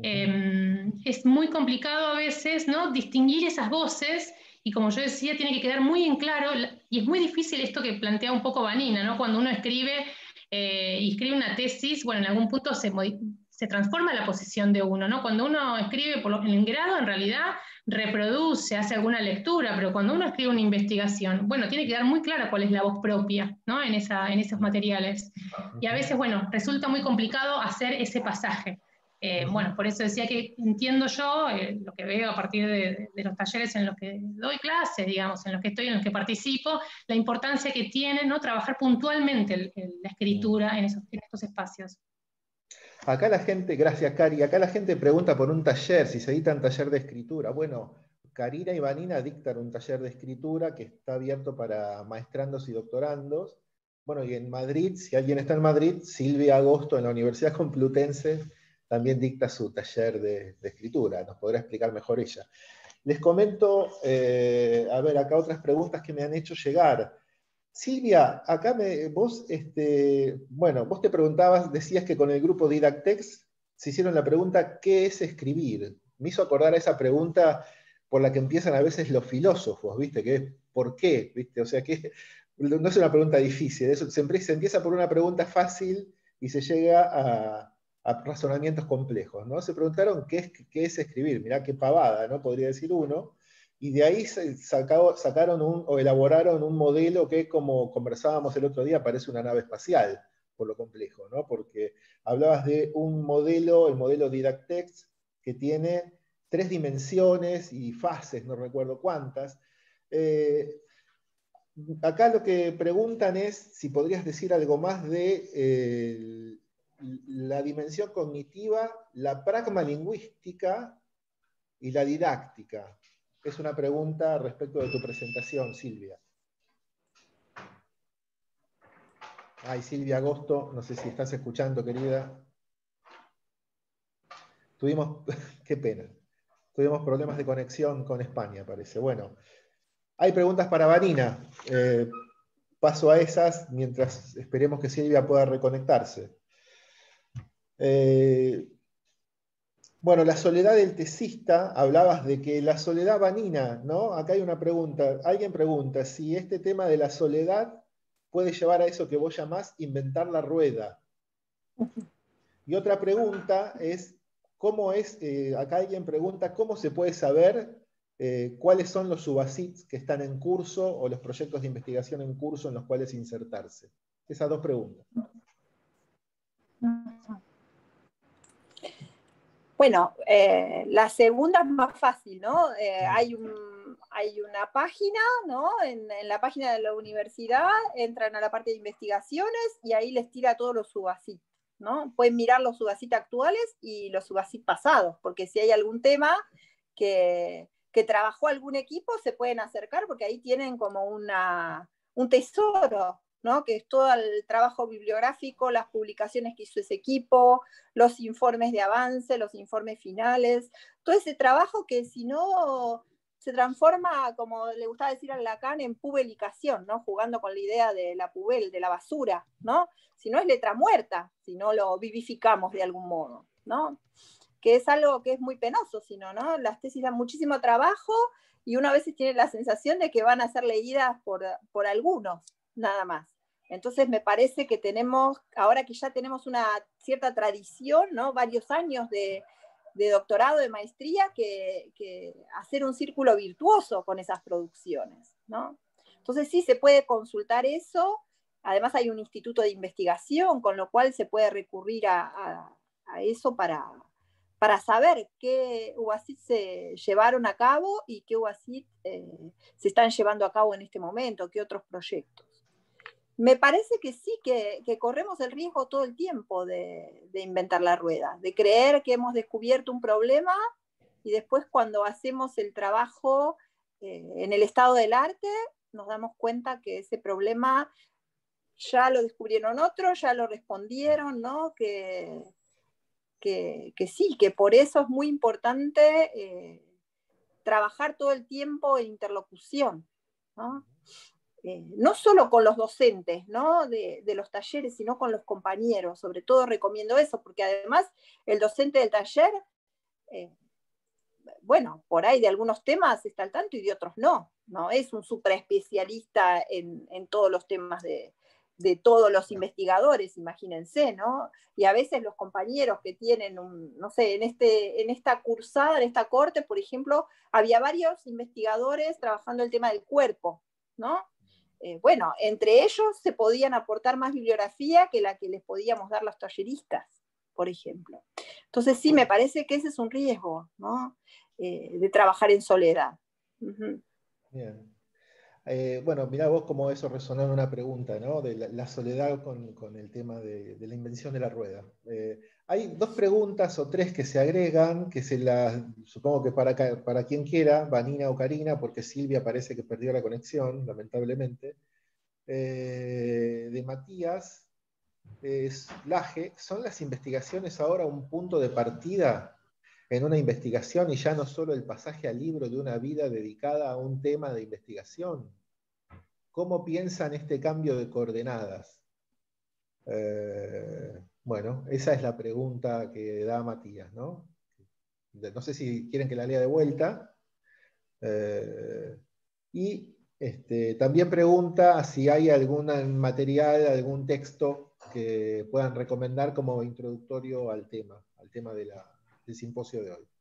Eh, es muy complicado a veces, ¿no? Distinguir esas voces, y como yo decía, tiene que quedar muy en claro, y es muy difícil esto que plantea un poco Vanina, ¿no? Cuando uno escribe eh, y escribe una tesis, bueno, en algún punto se, se transforma la posición de uno, ¿no? Cuando uno escribe por lo, en el grado, en realidad reproduce, hace alguna lectura, pero cuando uno escribe una investigación, bueno, tiene que quedar muy clara cuál es la voz propia, ¿no? En, esa, en esos materiales. Y a veces, bueno, resulta muy complicado hacer ese pasaje. Eh, bueno, por eso decía que entiendo yo eh, lo que veo a partir de, de los talleres en los que doy clases, digamos, en los que estoy, en los que participo, la importancia que tiene, ¿no? Trabajar puntualmente el, el, la escritura en, esos, en estos espacios. Acá la gente, gracias Cari, acá la gente pregunta por un taller, si se dicta un taller de escritura. Bueno, Karina y Vanina dictan un taller de escritura que está abierto para maestrandos y doctorandos. Bueno, y en Madrid, si alguien está en Madrid, Silvia Agosto en la Universidad Complutense también dicta su taller de, de escritura, nos podrá explicar mejor ella. Les comento, eh, a ver, acá otras preguntas que me han hecho llegar. Silvia, acá me, vos, este, bueno, vos te preguntabas, decías que con el grupo Didactex se hicieron la pregunta, ¿qué es escribir? Me hizo acordar a esa pregunta por la que empiezan a veces los filósofos, ¿viste? Que es, ¿por qué? ¿Viste? O sea, que no es una pregunta difícil, eso, se, se empieza por una pregunta fácil y se llega a, a razonamientos complejos, ¿no? Se preguntaron qué es, qué es escribir, mirá qué pavada, ¿no? Podría decir uno. Y de ahí sacado, sacaron un, o elaboraron un modelo que, como conversábamos el otro día, parece una nave espacial, por lo complejo, ¿no? Porque hablabas de un modelo, el modelo Didactex, que tiene tres dimensiones y fases, no recuerdo cuántas. Eh, acá lo que preguntan es si podrías decir algo más de eh, la dimensión cognitiva, la pragmalingüística y la didáctica. Es una pregunta respecto de tu presentación, Silvia. Ay, Silvia Agosto, no sé si estás escuchando, querida. Tuvimos, qué pena, tuvimos problemas de conexión con España, parece. Bueno, hay preguntas para Vanina. Eh, paso a esas mientras esperemos que Silvia pueda reconectarse. Eh, Bueno, la soledad del tesista, hablabas de que la soledad vanina, ¿no? Acá hay una pregunta, alguien pregunta si este tema de la soledad puede llevar a eso que vos llamás inventar la rueda. Y otra pregunta es, ¿cómo es, eh, acá alguien pregunta, ¿cómo se puede saber eh, cuáles son los subasits que están en curso o los proyectos de investigación en curso en los cuales insertarse? Esas dos preguntas. Bueno, eh, la segunda es más fácil, ¿no? Eh, hay, un, hay una página, ¿no? En, en la página de la universidad entran a la parte de investigaciones y ahí les tira todos los subasits, ¿no? Pueden mirar los subasits actuales y los subasits pasados, porque si hay algún tema que, que trabajó algún equipo, se pueden acercar porque ahí tienen como una, un tesoro, ¿no? Que es todo el trabajo bibliográfico, las publicaciones que hizo ese equipo, los informes de avance, los informes finales, todo ese trabajo que si no se transforma, como le gustaba decir a Lacan, en pubelicación, ¿no? Jugando con la idea de la pubel, de la basura, ¿no? Si no es letra muerta, si no lo vivificamos de algún modo, ¿no? Que es algo que es muy penoso, sino, ¿no? Las tesis dan muchísimo trabajo y uno a veces tiene la sensación de que van a ser leídas por, por algunos, nada más. Entonces me parece que tenemos, ahora que ya tenemos una cierta tradición, ¿no? Varios años de, de doctorado, de maestría, que, que hacer un círculo virtuoso con esas producciones, ¿no? Entonces sí se puede consultar eso, además hay un instituto de investigación, con lo cual se puede recurrir a, a, a eso para, para saber qué U A S I T se llevaron a cabo y qué U A S I T eh, se están llevando a cabo en este momento, qué otros proyectos. Me parece que sí, que, que corremos el riesgo todo el tiempo de, de inventar la rueda, de creer que hemos descubierto un problema y después cuando hacemos el trabajo eh, en el estado del arte, nos damos cuenta que ese problema ya lo descubrieron otros, ya lo respondieron, ¿no? Que, que, que sí, que por eso es muy importante eh, trabajar todo el tiempo en interlocución, ¿no? Eh, no solo con los docentes, ¿no? de, de los talleres, sino con los compañeros. Sobre todo recomiendo eso, porque además el docente del taller, eh, bueno, por ahí de algunos temas está al tanto y de otros no. No es un super especialista en, en todos los temas de, de todos los investigadores, imagínense, ¿no? Y a veces los compañeros que tienen, un, no sé, en, este, en esta cursada, en esta corte, por ejemplo, había varios investigadores trabajando el tema del cuerpo, ¿no? Eh, bueno, entre ellos se podían aportar más bibliografía que la que les podíamos dar los talleristas, por ejemplo. Entonces sí, me parece que ese es un riesgo, ¿no? Eh, de trabajar en soledad. Uh-huh. Bien. Eh, bueno, mirá vos cómo eso resonó en una pregunta, ¿no? De la, la soledad con, con el tema de, de la invención de la rueda. Eh, hay dos preguntas o tres que se agregan, que se las, supongo que para, para quien quiera, Vanina o Karina, porque Silvia parece que perdió la conexión, lamentablemente. Eh, de Matías es, Laje, ¿son las investigaciones ahora un punto de partida en una investigación y ya no solo el pasaje al libro de una vida dedicada a un tema de investigación? ¿Cómo piensan este cambio de coordenadas? Eh, bueno, esa es la pregunta que da Matías, ¿no? No sé si quieren que la lea de vuelta. Eh, y este, también pregunta si hay algún material, algún texto que puedan recomendar como introductorio al tema, al tema de la, del simposio de hoy.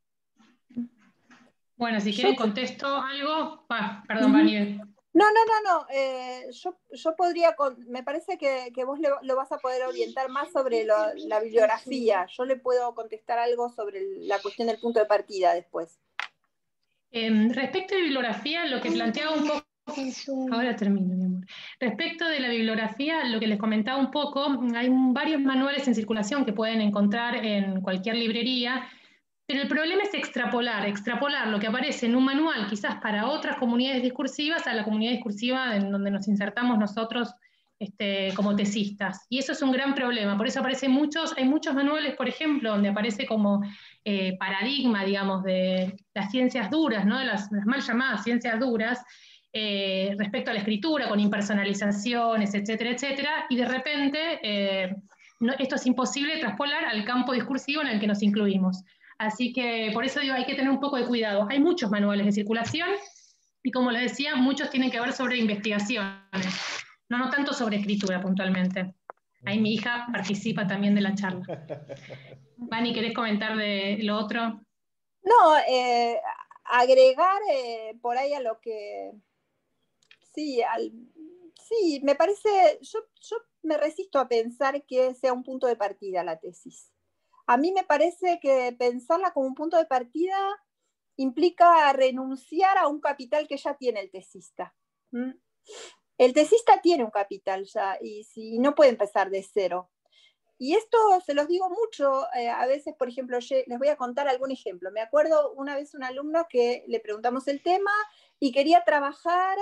Bueno, si quieren contesto algo. Ah, perdón, uh-huh. Vani. No, no, no, no. Eh, yo, yo podría, me parece que, que vos le, lo vas a poder orientar más sobre lo, la bibliografía. Yo le puedo contestar algo sobre el, la cuestión del punto de partida después. Eh, respecto de bibliografía, lo que planteaba un poco... Ahora termino, mi amor. Respecto de la bibliografía, lo que les comentaba un poco, hay varios manuales en circulación que pueden encontrar en cualquier librería, pero el problema es extrapolar, extrapolar lo que aparece en un manual, quizás para otras comunidades discursivas, a la comunidad discursiva en donde nos insertamos nosotros este, como tesistas. Y eso es un gran problema, por eso aparecen muchos, hay muchos manuales, por ejemplo, donde aparece como eh, paradigma, digamos, de las ciencias duras, ¿no? de las, las mal llamadas ciencias duras, eh, respecto a la escritura, con impersonalizaciones, etcétera, etcétera, y de repente eh, no, esto es imposible de traspolar al campo discursivo en el que nos incluimos. Así que por eso digo, hay que tener un poco de cuidado. Hay muchos manuales de circulación y como les decía, muchos tienen que ver sobre investigaciones, no, no tanto sobre escritura puntualmente. Ahí mi hija participa también de la charla. Vani, ¿querés comentar de lo otro? No, eh, agregar eh, por ahí a lo que... Sí, al, sí, me parece... Yo, yo me resisto a pensar que sea un punto de partida la tesis. A mí me parece que pensarla como un punto de partida implica renunciar a un capital que ya tiene el tesista. ¿Mm? El tesista tiene un capital ya y si, no puede empezar de cero. Y esto se los digo mucho, eh, a veces, por ejemplo, yo, les voy a contar algún ejemplo. Me acuerdo una vez un alumno que le preguntamos el tema y quería trabajar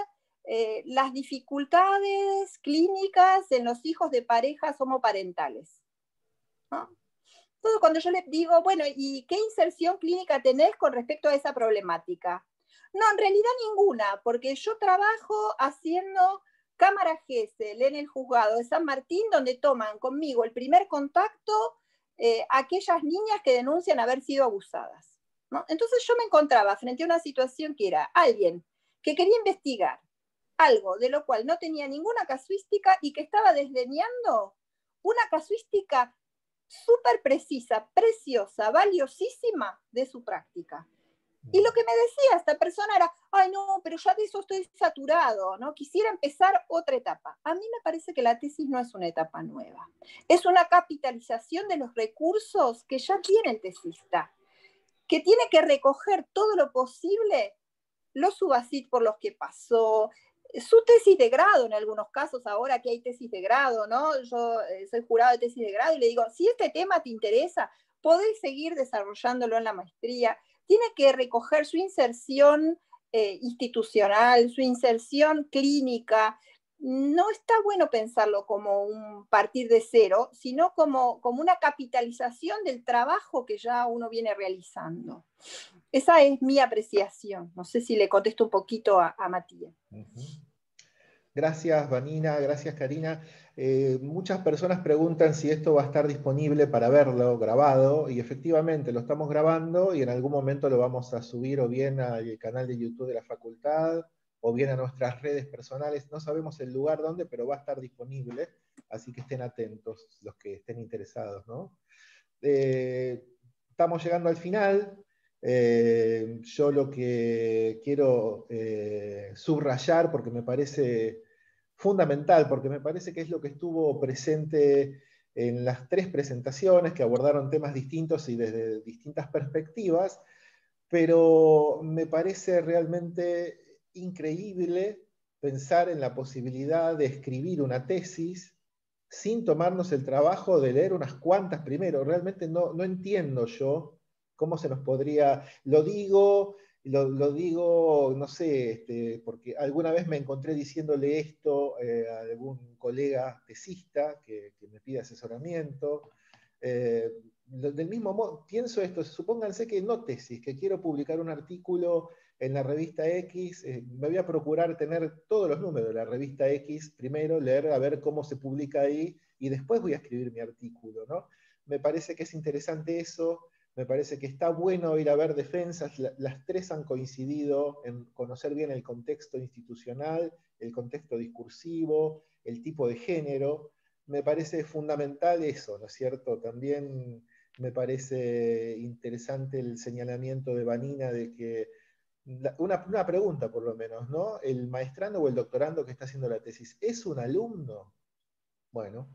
eh, las dificultades clínicas en los hijos de parejas homoparentales, ¿no? Entonces, cuando yo les digo, bueno, ¿y qué inserción clínica tenés con respecto a esa problemática? No, en realidad ninguna, porque yo trabajo haciendo cámara Gesell en el juzgado de San Martín, donde toman conmigo el primer contacto eh, aquellas niñas que denuncian haber sido abusadas, ¿no? Entonces yo me encontraba frente a una situación que era alguien que quería investigar algo de lo cual no tenía ninguna casuística y que estaba desdeñando una casuística súper precisa, preciosa, valiosísima de su práctica. Y lo que me decía esta persona era, ay no, pero ya de eso estoy saturado, ¿no? Quisiera empezar otra etapa. A mí me parece que la tesis no es una etapa nueva. Es una capitalización de los recursos que ya tiene el tesista, que tiene que recoger todo lo posible, los subacit por los que pasó, su tesis de grado en algunos casos, ahora que hay tesis de grado, ¿no? Yo eh, soy jurado de tesis de grado y le digo, si este tema te interesa, podés seguir desarrollándolo en la maestría. Tiene que recoger su inserción eh, institucional, su inserción clínica. No está bueno pensarlo como un partir de cero, sino como, como una capitalización del trabajo que ya uno viene realizando. Esa es mi apreciación. No sé si le contesto un poquito a, a Matías. Uh-huh. Gracias, Vanina, gracias, Karina. Eh, muchas personas preguntan si esto va a estar disponible para verlo grabado, y efectivamente lo estamos grabando y en algún momento lo vamos a subir o bien al canal de YouTube de la facultad o bien a nuestras redes personales. No sabemos el lugar dónde, pero va a estar disponible, así que estén atentos los que estén interesados, ¿no? Eh, estamos llegando al final. Eh, yo lo que quiero eh, subrayar, porque me parece fundamental, porque me parece que es lo que estuvo presente en las tres presentaciones que abordaron temas distintos y desde distintas perspectivas, pero me parece realmente increíble pensar en la posibilidad de escribir una tesis sin tomarnos el trabajo de leer unas cuantas primero. Realmente no, no entiendo yo cómo se nos podría, lo digo, lo, lo digo, no sé, este, porque alguna vez me encontré diciéndole esto eh, a algún colega tesista que, que me pide asesoramiento. Eh, del mismo modo, pienso esto, supónganse que no tesis, que quiero publicar un artículo en la revista X, eh, me voy a procurar tener todos los números de la revista X, primero leer a ver cómo se publica ahí, y después voy a escribir mi artículo, ¿no? Me parece que es interesante eso, me parece que está bueno ir a ver defensas, la, las tres han coincidido en conocer bien el contexto institucional, el contexto discursivo, el tipo de género. Me parece fundamental eso, ¿no es cierto? También me parece interesante el señalamiento de Vanina de que, una, una pregunta por lo menos, ¿no? ¿El maestrando o el doctorando que está haciendo la tesis es un alumno? Bueno,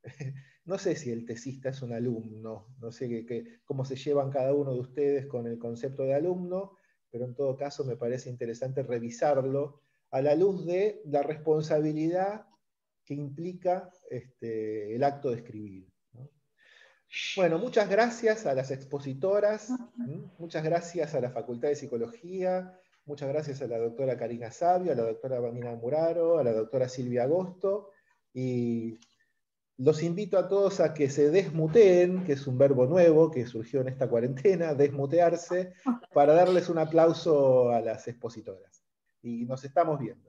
no sé si el tesista es un alumno, no sé qué, qué, cómo se llevan cada uno de ustedes con el concepto de alumno, pero en todo caso me parece interesante revisarlo a la luz de la responsabilidad que implica este, el acto de escribir, ¿no? Bueno, muchas gracias a las expositoras, ¿m? Muchas gracias a la Facultad de Psicología, muchas gracias a la doctora Karina Sabio, a la doctora Vanina Muraro, a la doctora Silvia Agosto, y los invito a todos a que se desmuteen, que es un verbo nuevo que surgió en esta cuarentena, desmutearse, para darles un aplauso a las expositoras. Y nos estamos viendo.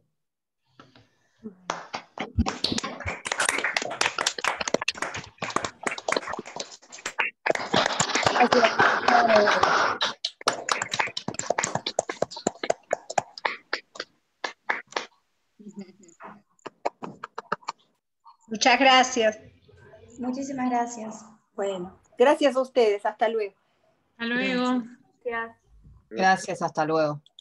Muchas gracias. Muchísimas gracias. Bueno, gracias a ustedes. Hasta luego. Hasta luego. Gracias. Gracias, hasta luego.